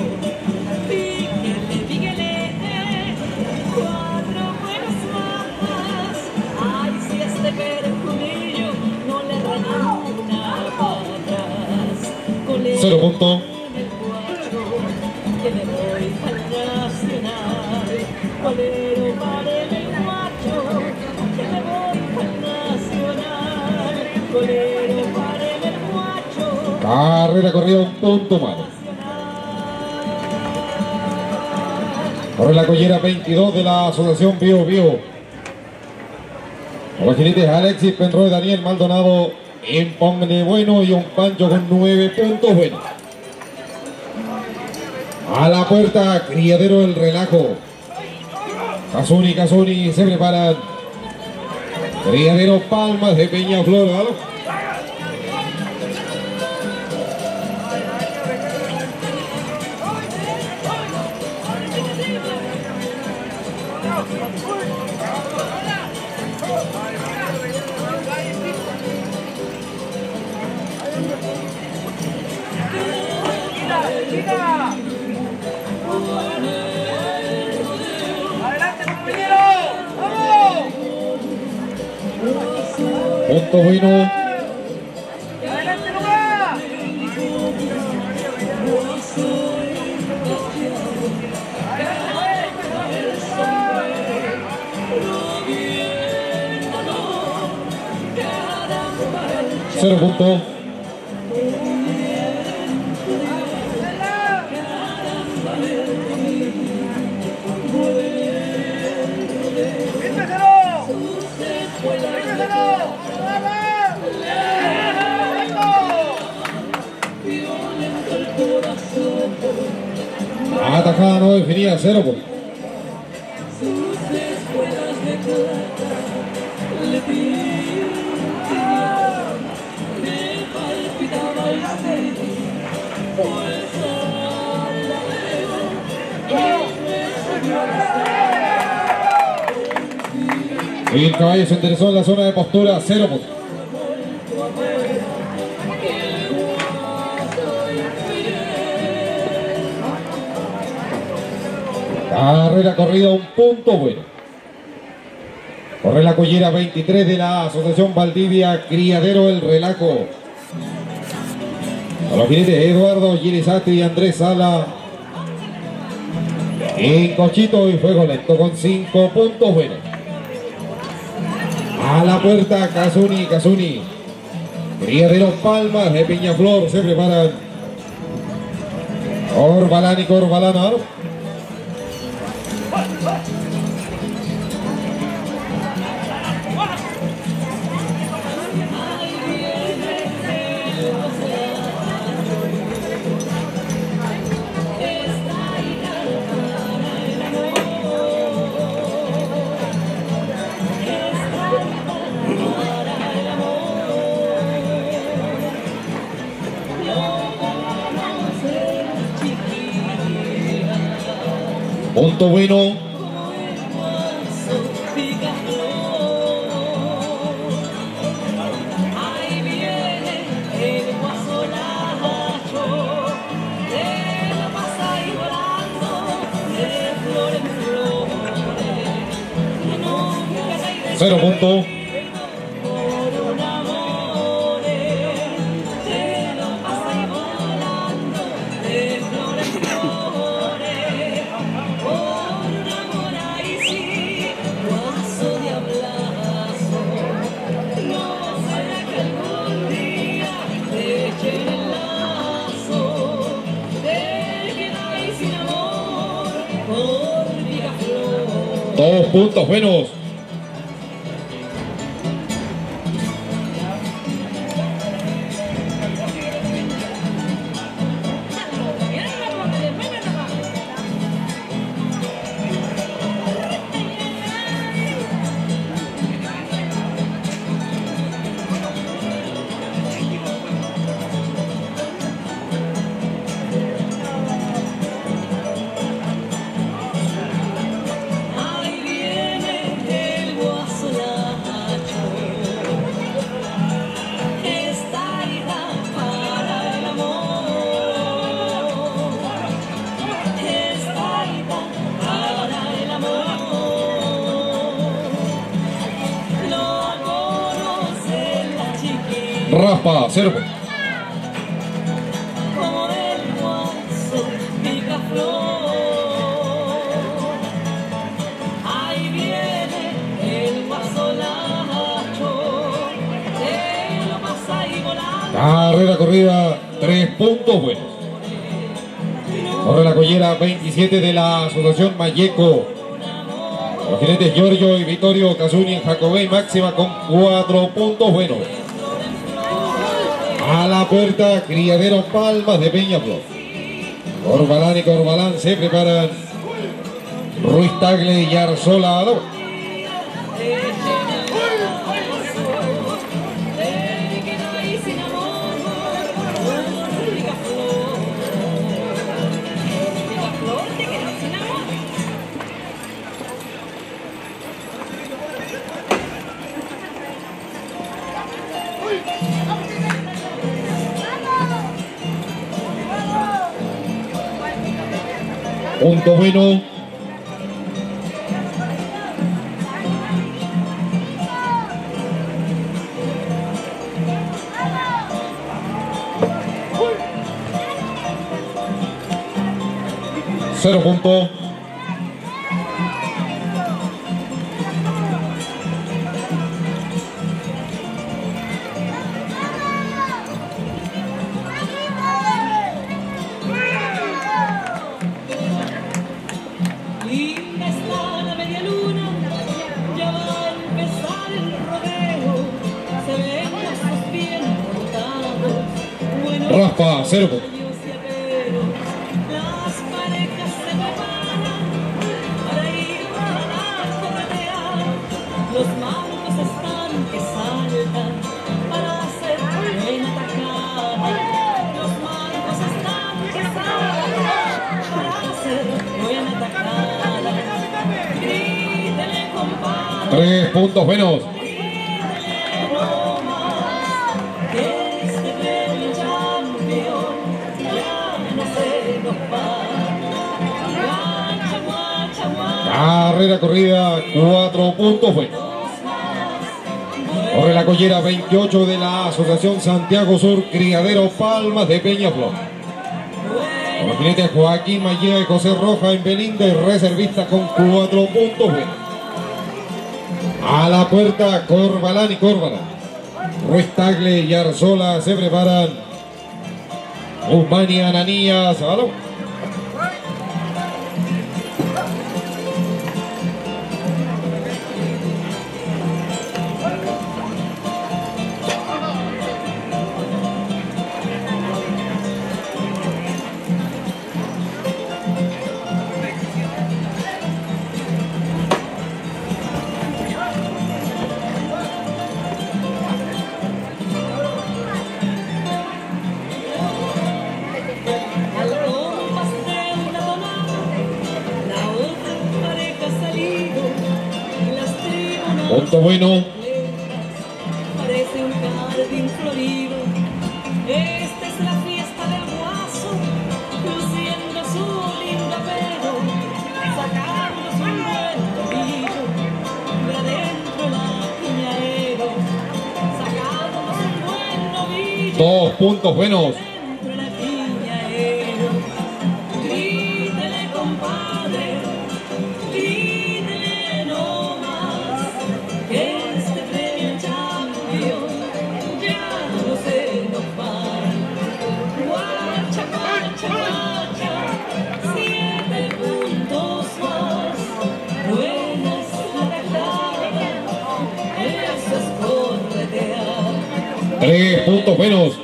Píquele, cuatro buenas más. Ay, si este perjudillo no le raya una para atrás. 0 puntos. Que me voy al Nacional. Colero, páreme el guacho, que me voy al Nacional. Colero, páreme el guacho. Carrera corrida, un punto malo. Corre la collera 22 de la asociación Bio Bio. Los jinetes Alexis Penroe, Daniel Maldonado, Impongne Bueno y un Pancho con 9 puntos buenos. A la puerta, Criadero El Relajo. Casuni se preparan. Criadero Palmas de Peñaflor, ¿no? ¡Adelante, compañero! ¡Vamos! Punto bueno. ¡Adelante, nomás! Cero puntos. Atacada no definida, 0 puntos. Y el caballo se interesó en la zona de postura, 0 puntos. Carrera corrida, un punto bueno. Corre la collera 23 de la asociación Valdivia, Criadero El Relajo. A los jinetes Eduardo Girizati y Andrés Sala. En Cochito y Fuego Lento con 5 puntos buenos. A la puerta, Casuni. Criadero Palmas de Peñaflor se preparan. Corbalán y Corbalana. Punto bueno. Ahí viene el guasolacho, él pasa ahí volando, de flor en flor, nunca hay de 0 puntos. por un amor, él pasa ahí volando, de flor en flor, por un amor ahí sí, guaso diablazo. No será que algún día te echen el lazo, te quedáis sin amor por Vigaflor. 2 puntos buenos. Raspa, 0 puntos. Como el guaso picaflor, ahí viene el guaso lacho, de lo más ahí volando. Carrera corrida, 3 puntos buenos. Corre la collera 27 de la Asociación Mayeco. Los jinetes Giorgio y Vittorio Casuni en Jacobé y Máxima con 4 puntos buenos. A la puerta, Criadero Palmas de Peñaflor. Corbalán y Corbalán se preparan. Ruiz Tagle y Arzola a la vuelta. Punto bueno. Cero punto. Linda está la media luna, ya va a empezar el rodeo, se ven los bien montados, buenos Raspa, 0 puntos. años y aperos, las parejas se preparan para ir a corretear, los mangos están que saltan para hacer buena tacada, los mangos están que saltan para hacer buena tacada. 3 puntos buenos. Carrera corrida, 4 puntos buenos. Corre la collera 28 de la Asociación Santiago Sur, Criadero Palmas de Peñaflor. Los jinetes Joaquín Mallea y José Roja en Belinda y reservista con 4 puntos buenos. A la puerta, Corbalán y Corbalán. Ruiz Tagle y Arzola se preparan. Guzmán y Ananías a la vuelta. Punto bueno. Parece un jardín florido. Esta es la fiesta del guaso, luciendo su lindo pelo, sacándose un buen tobillo, de adentro la piñadero, sacándose un buen novillo. 2 puntos buenos. Dentro la piñadero, grítele compadre, grítele no más, que este premio champion ya no se nos va. Guacha, guacha, guacha, 7 puntos más. Buena es la tajada, eso es corretear. 3 puntos buenos. Eso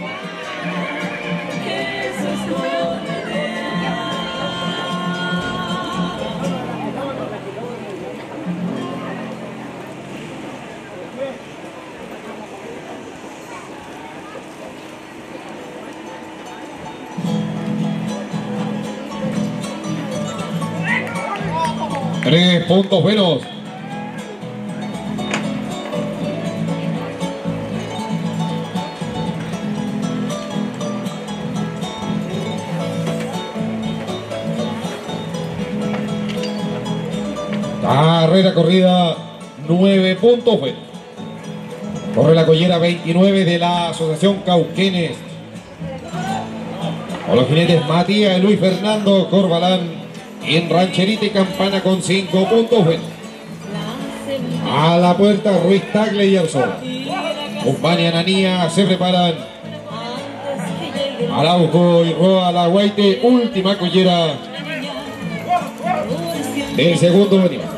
es corretear. Tres puntos buenos. Carrera corrida, 9 puntos buenos. Corre la collera 29 de la Asociación Cauquenes. Con los jinetes Matías y Luis Fernando Corbalán en Rancherita y Campana con 5 puntos. Bueno. A la puerta Ruiz Tagle y Arzola. Compañía Ananía se preparan. Araujo y Roa la Guaite, última collera del segundo animal.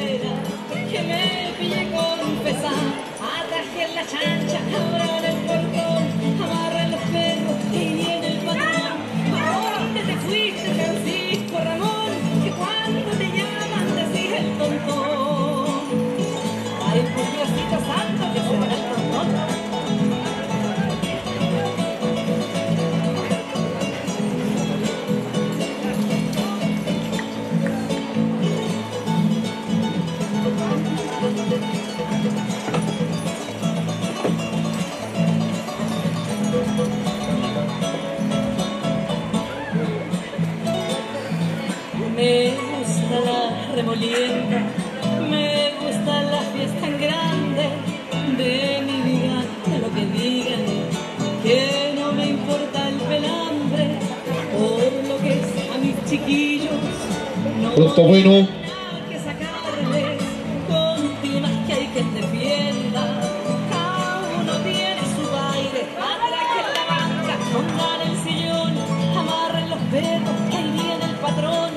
Me gusta la remolienda, me gusta la fiesta en grande de mi vida, de lo que digan, que no me importa el pelambre, por lo que es a mis chiquillos, no Punto bueno. hay que sacarles con timas que hay que defienda, cada uno tiene su baile, atraquen la banca, pongan el sillón, amarren los perros, que ahí viene el patrón.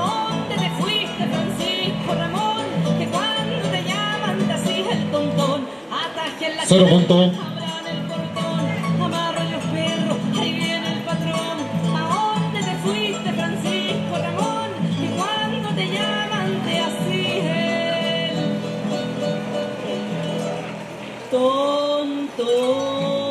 Cero punto. Abran el portón, amarran los perros, ahí viene el patrón. ¿A dónde te fuiste, Francisco Ramón? Y cuando te llaman te así él. Tonto.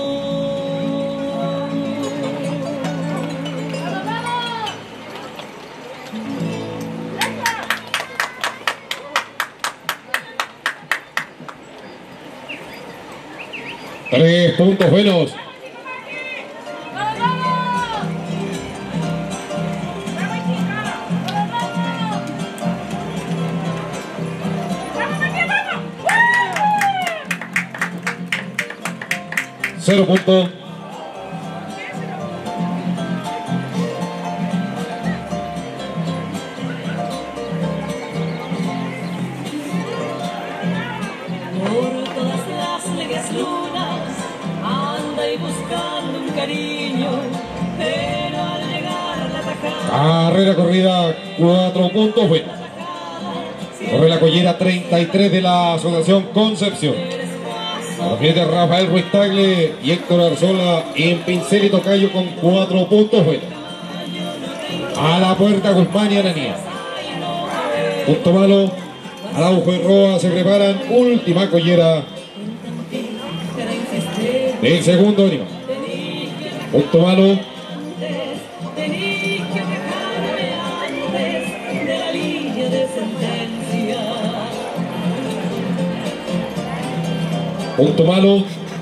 Tres puntos buenos. Cero puntos. Por todas las legues lunas anda y buscando un cariño, pero al llegar la tajada, Carrera corrida, 4 puntos buenos. Corre la collera 33 de la Asociación Concepción. Los jinetes Rafael Ruiz Tagle y Héctor Arzola en pincel y tocayo con 4 puntos buenos. A la puerta Guzmán y Ananía. Punto malo. Araujo y Roa se preparan. Última collera del segundo animal. Punto malo. tenís que dejarme antes de la línea de sentencia. Punto malo.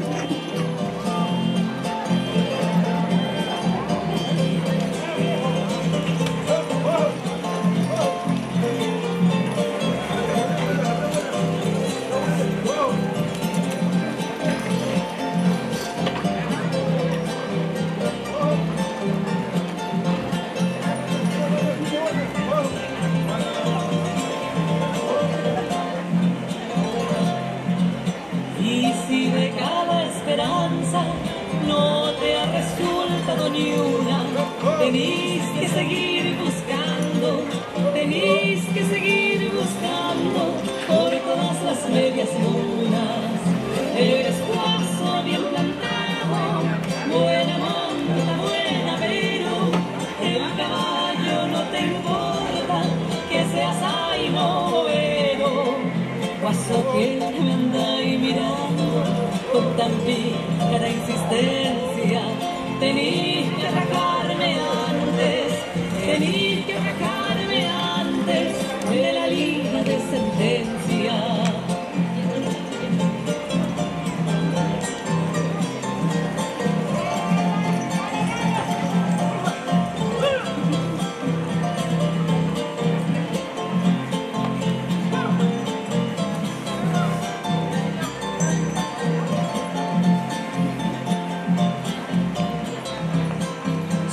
Y si de cada esperanza no te ha resultado ni una, tenís que seguir buscando, tenís que seguir buscando por todas las medias lunas. Eres guaso bien plantado, buena monta, buena, pero el caballo no te importa que seas ay noveno. Guaso que me andáis mirando con tan pícara insistencia, tenís que atacarme antes, tenís que atacarme antes de la línea de sentencia.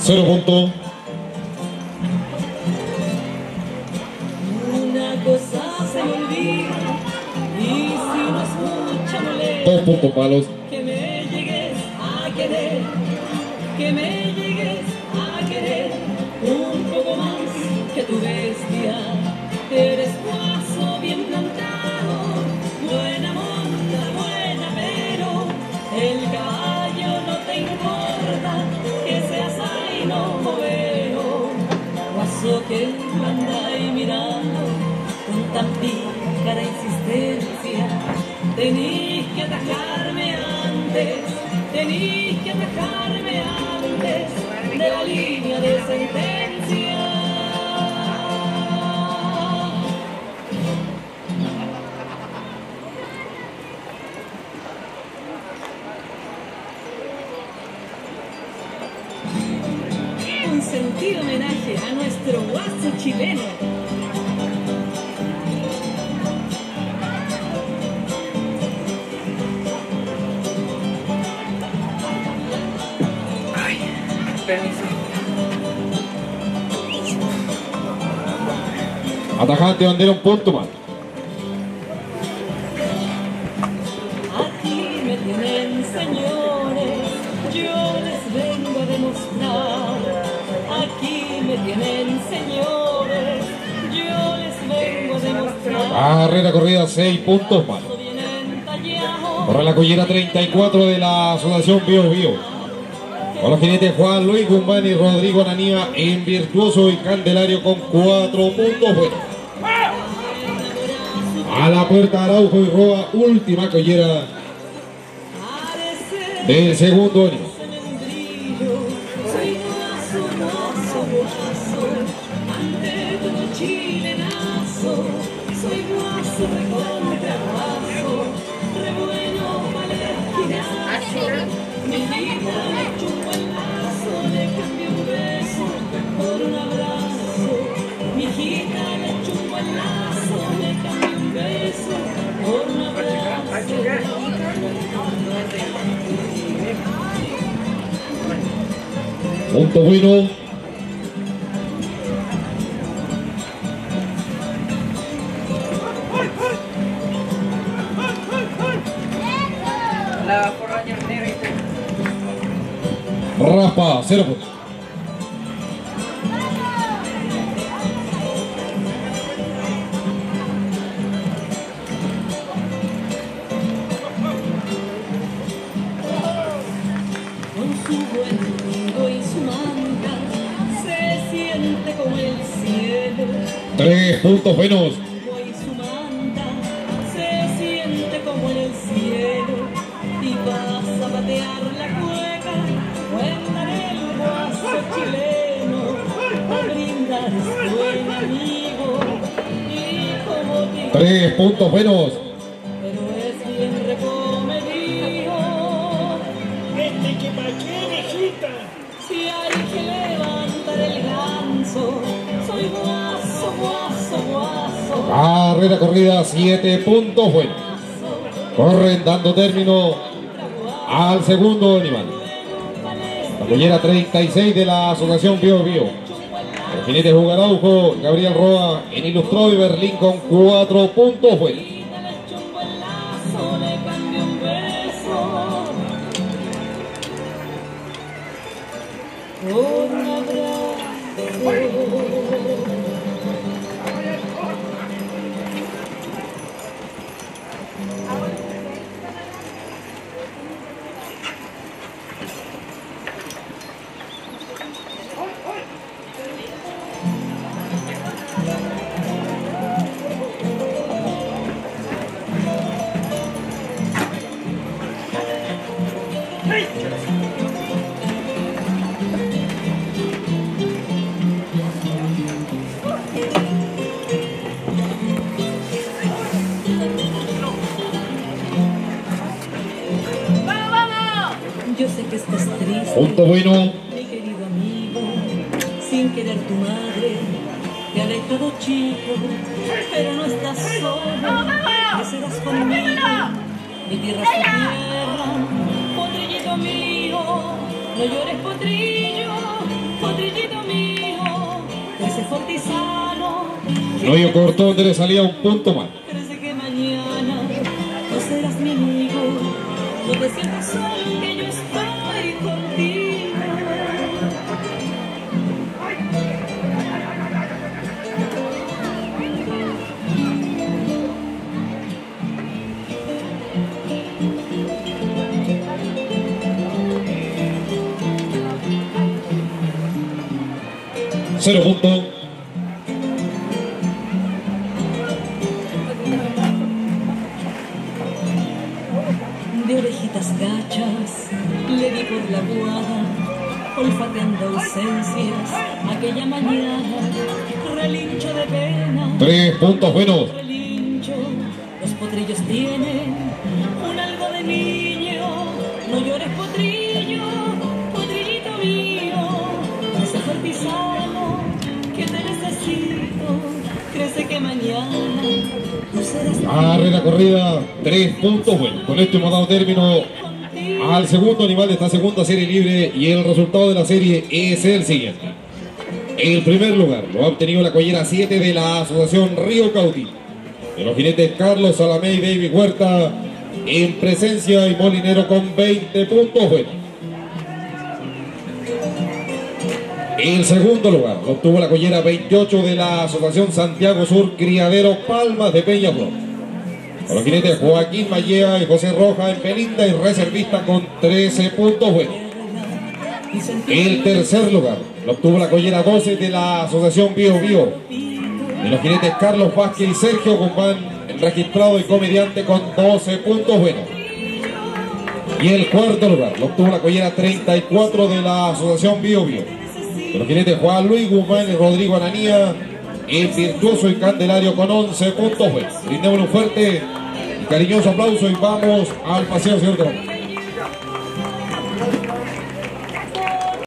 0 puntos. Una cosa se me olvida y si no es mucha molestia 2 puntos malos. que me llegues a querer, que me llegues a querer un poco más que tu bestia. Eres guaso bien plantado, buena monta, buena, pero el caballo no te importa, que seas ahí no movero. Guaso que anda ahí mirando con tan pícara insistencia, tenís que atajarme antes, tenís que atajarme antes de la línea de sentencia. Un sentido homenaje a nuestro guaso chileno. Permiso. Atacante bandera un punto más. Aquí me tienen, señores, yo les vengo a demostrar. Aquí me tienen, señores, yo les vengo a demostrar. Carrera corrida 6 puntos más. Vienen tallados, Corre la collera 34 de la Asociación Bio Bio. Con los jinetes Juan Luis Guzmán y Rodrigo Ananía en Virtuoso y Candelario con 4 puntos. Bueno. A la puerta Araujo y Roa, última collera del segundo año. soy guaso, guaso, guaso, ante todo chilenazo, soy guaso, recontra guaso, re bueno para el esquinazo, mi vida le chupo el lazo, le cambio un beso por un abrazo, mi hijita le chupo el lazo, le cambio un beso por un abrazo. Punto bueno. La forraña negra. Raspa, 0 puntos. Con su buen trigo y su manta se siente como el cielo. 3 puntos buenos. Trigo y su manta se siente como en el cielo. Y vas a patear la cueca, cuenta el guaso chileno, a brindar es buen amigo. Y como digo, 3 puntos buenos. pero es bien recomedido. ¿Que pa' qué, viejita? Si hay que levantar el ganso, soy guaso, guaso, guaso, Carrera corrida 7 puntos buenos. Corren dando término al segundo animal. La collera 36 de la Asociación Bio Bio. El jinete Juan Araujo, Gabriel Roa en Ilustrado y Berlín con 4 puntos buenos. le chumbo el lazo, le cambio un beso por un abrazo. Yo sé que estás triste, Punto bueno. mi querido amigo, sin querer tu madre te ha dejado chico, pero no estás solo, crecerás conmigo, mi tierra es tu tierra, potrillo mío, no llores potrillo, Potrillo mío, ese fortizano. No, yo cortó donde le salía un punto más. Crece que mañana no serás mi amigo. No te sientas solo, que yo estoy contigo. Cero punto. De orejitas gachas le di por la guada, olfateando ausencias aquella mañana. Relincho de pena, 3 puntos buenos. relincho. Los potrillos tienen un algo de niño. No llores, potrillo, potrillito mío. Ese fortizano que te necesito. Crece que mañana no serás Arre la corrida, 3 puntos buenos. Con esto hemos dado término al segundo animal de esta segunda serie libre y el resultado de la serie es el siguiente. El primer lugar lo ha obtenido la collera 7 de la Asociación Río Cautín, de los jinetes Carlos Salamé y Baby Huerta, en presencia y molinero con 20 puntos buenos. El segundo lugar lo obtuvo la collera 28 de la Asociación Santiago Sur Criadero Palmas de Peñaflor, con los jinetes Joaquín Mallea y José Roja en Pelinda y reservista con 13 puntos buenos. El tercer lugar lo obtuvo la collera 12 de la Asociación Bio Bio, de los jinetes Carlos Vázquez y Sergio Guzmán, registrado y comediante con 12 puntos buenos. Y el cuarto lugar lo obtuvo la collera 34 de la Asociación Bio Bio, de los jinetes Juan Luis Guzmán y Rodrigo Ananía, el Virtuoso y Candelario con 11 puntos buenos. Brindémosle un fuerte y cariñoso aplauso y vamos al paseo, señor Tomás.